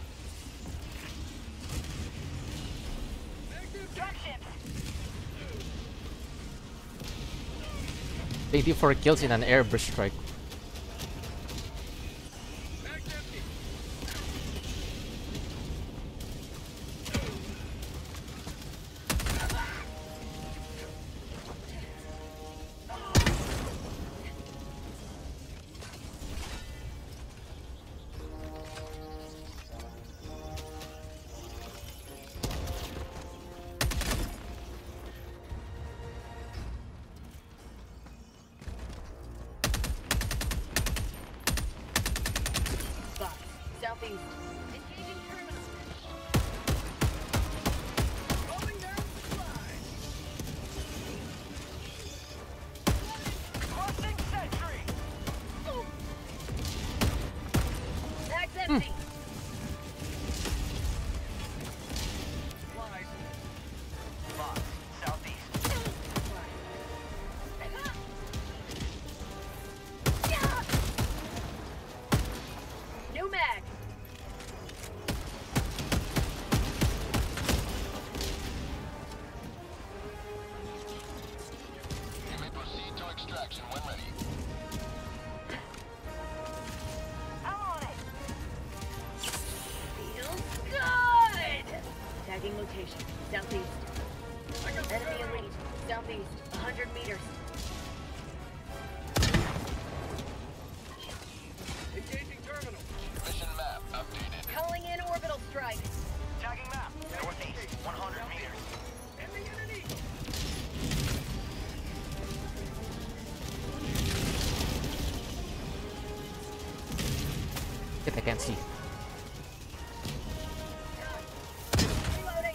Dropships. 84 kills in an airburst strike. Box. Southeast. Engaging terminal. Rolling down supply. Crossing sentry. Mag's empty. Flies. Box. Southeast. New mag. You may proceed to extraction when ready. I'm on it. Feels good. Tagging location. Southeast. Enemy elite. Southeast. 100 meters. Engaging terminal. Mission map updated. Calling in orbital strike. Tagging map. Northeast. 100 meters. Ending in an eagle. Shit, I can't see. Reloading.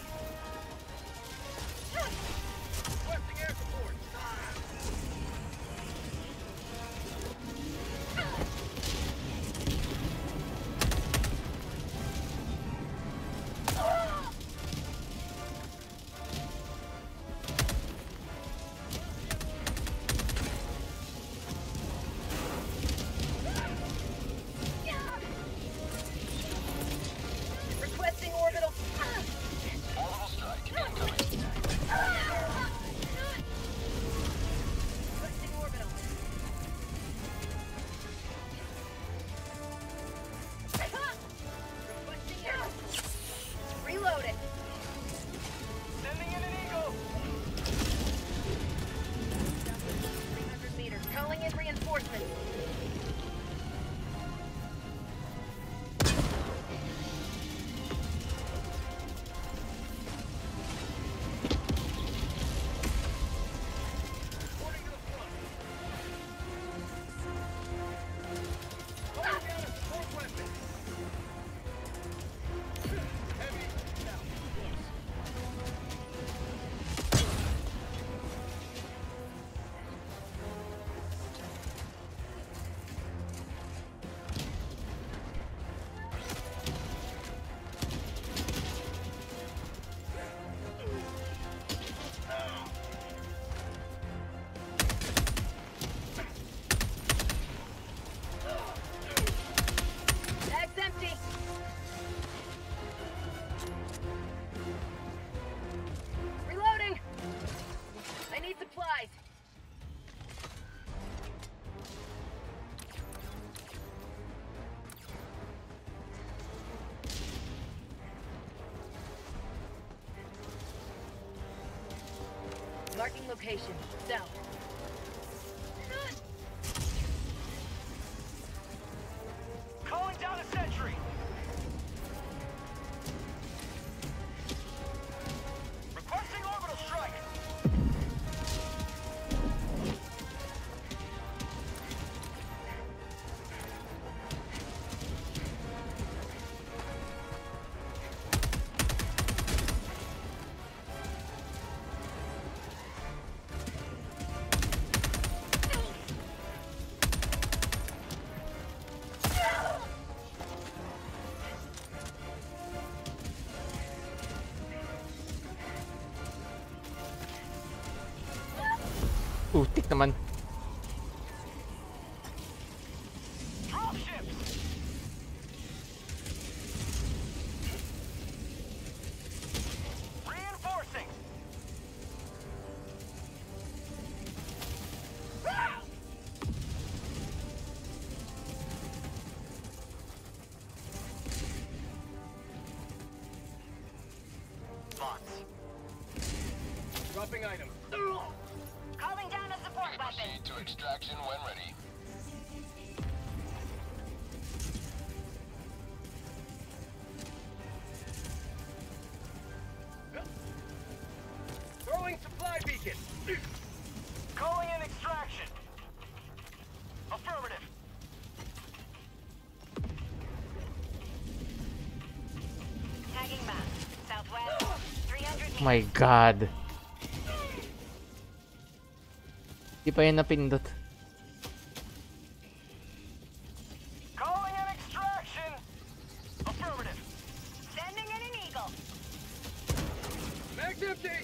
Requesting air support. Requesting orbital. Orbital strike incoming. Requesting orbital. Requesting air. Reloaded. Sending in an eagle. 300 meters. Calling in reinforcements. Reporting to the front. Calling down a support weapon. Heavy down. Bag's empty. Reloading. I need supplies. Marking location. South. Calling down a sentry. Requesting orbital strike. Putik naman. Dropships. Reinforcing. Bots. Dropping items. Calling down a support weapon. Proceed to extraction when ready. Throwing supply beacon. Calling in extraction. Affirmative. Tagging map. Southwest. 300 meters. My God. Di pa yun napindot. Calling in extraction. Affirmative. Sending in an eagle. Mag's empty.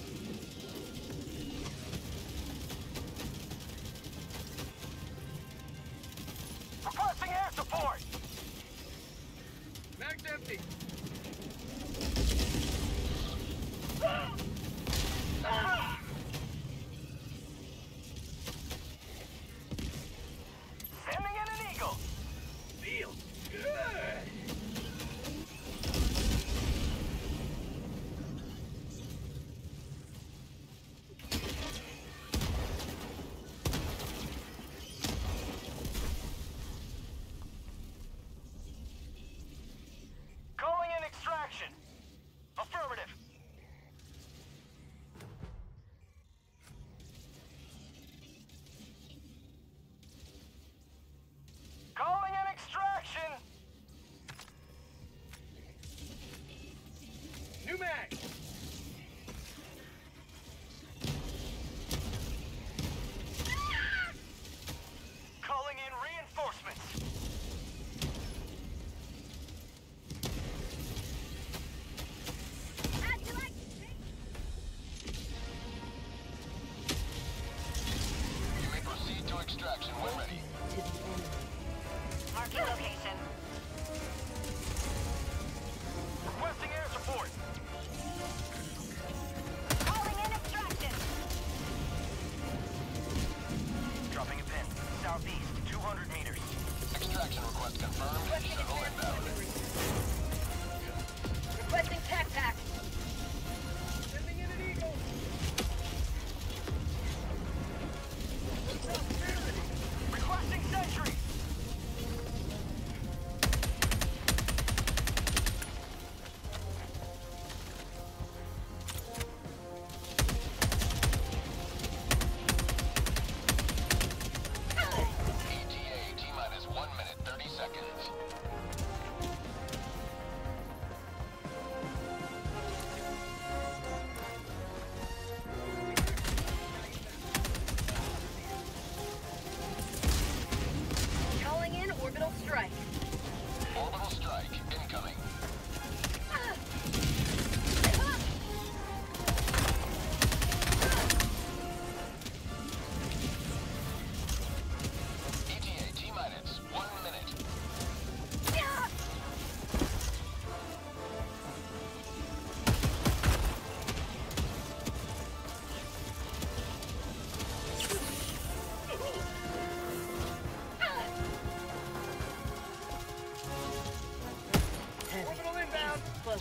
Requesting air support. Mag's empty. Sending in an eagle. Feels good. Calling in extraction. Affirmative. mag! Calling in reinforcements! How'd you like You may proceed to extraction when ready. To the enemy. marking location? Requesting air support! Calling in extraction. Dropping a pin. Southeast, 200 meters. Extraction request confirmed. Shuttle inbound. Requesting tac pack. Sending in an eagle! Requesting sentry! ETA T-minus 1 minute, 30 seconds. Calling in orbital strike. Orbital strike incoming. ETA T-minus 1 minute. Orbital inbound! Close.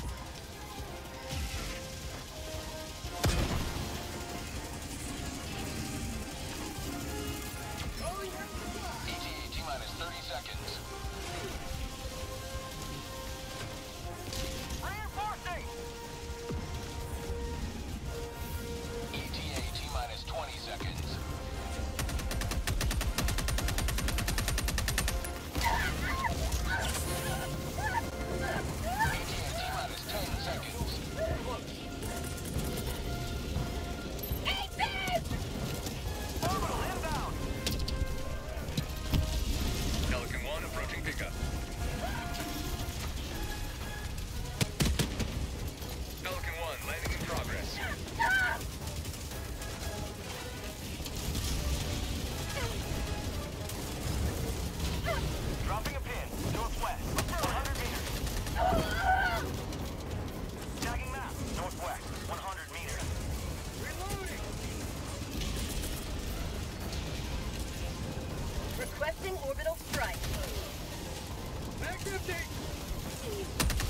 ETA T-minus 30 seconds. Reinforcing! ETA T-minus 20 seconds. ETA T-minus 10 seconds. Orbital inbound! Pelican 1 approaching pickup. Pelican 1 landing in progress. Dropping a pin. Northwest. 100 meters. Tagging map. Northwest. 100 meters. Reloading! Requesting orbital strike. Back empty!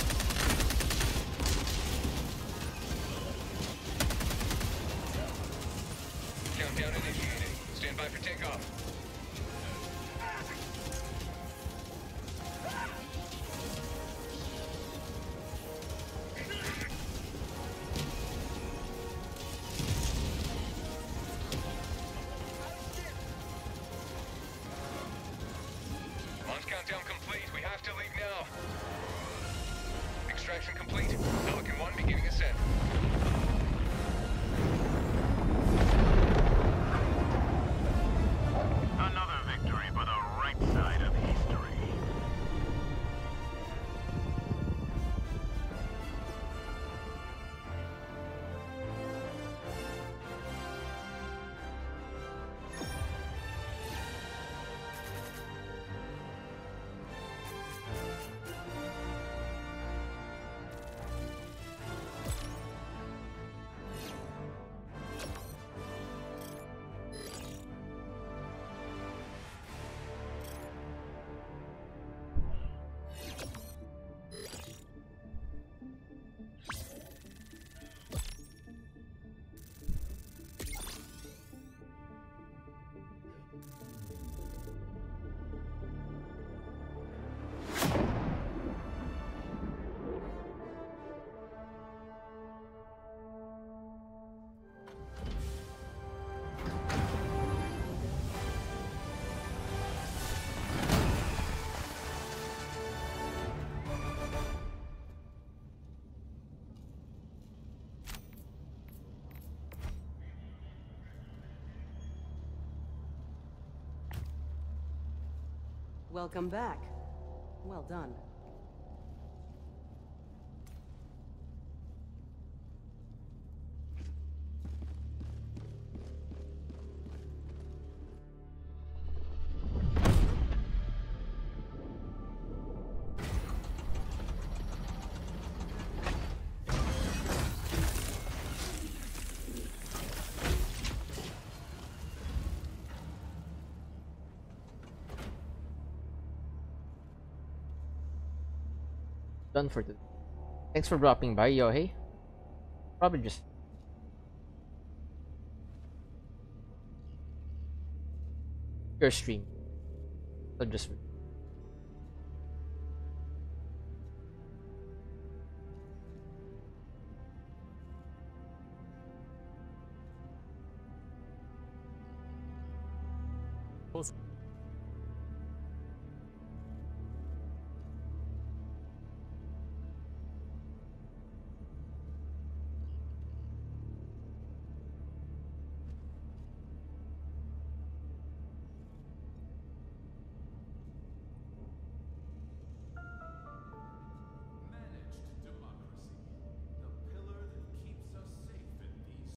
Countdown initiating. Stand by for takeoff. Launch countdown complete. We have to leave now. Extraction complete. Pelican 1 beginning ascent. Another victory for the right side of history. Welcome back. Well done. Done for today. Thanks for dropping by, yo. Hey, probably just your stream. So just Post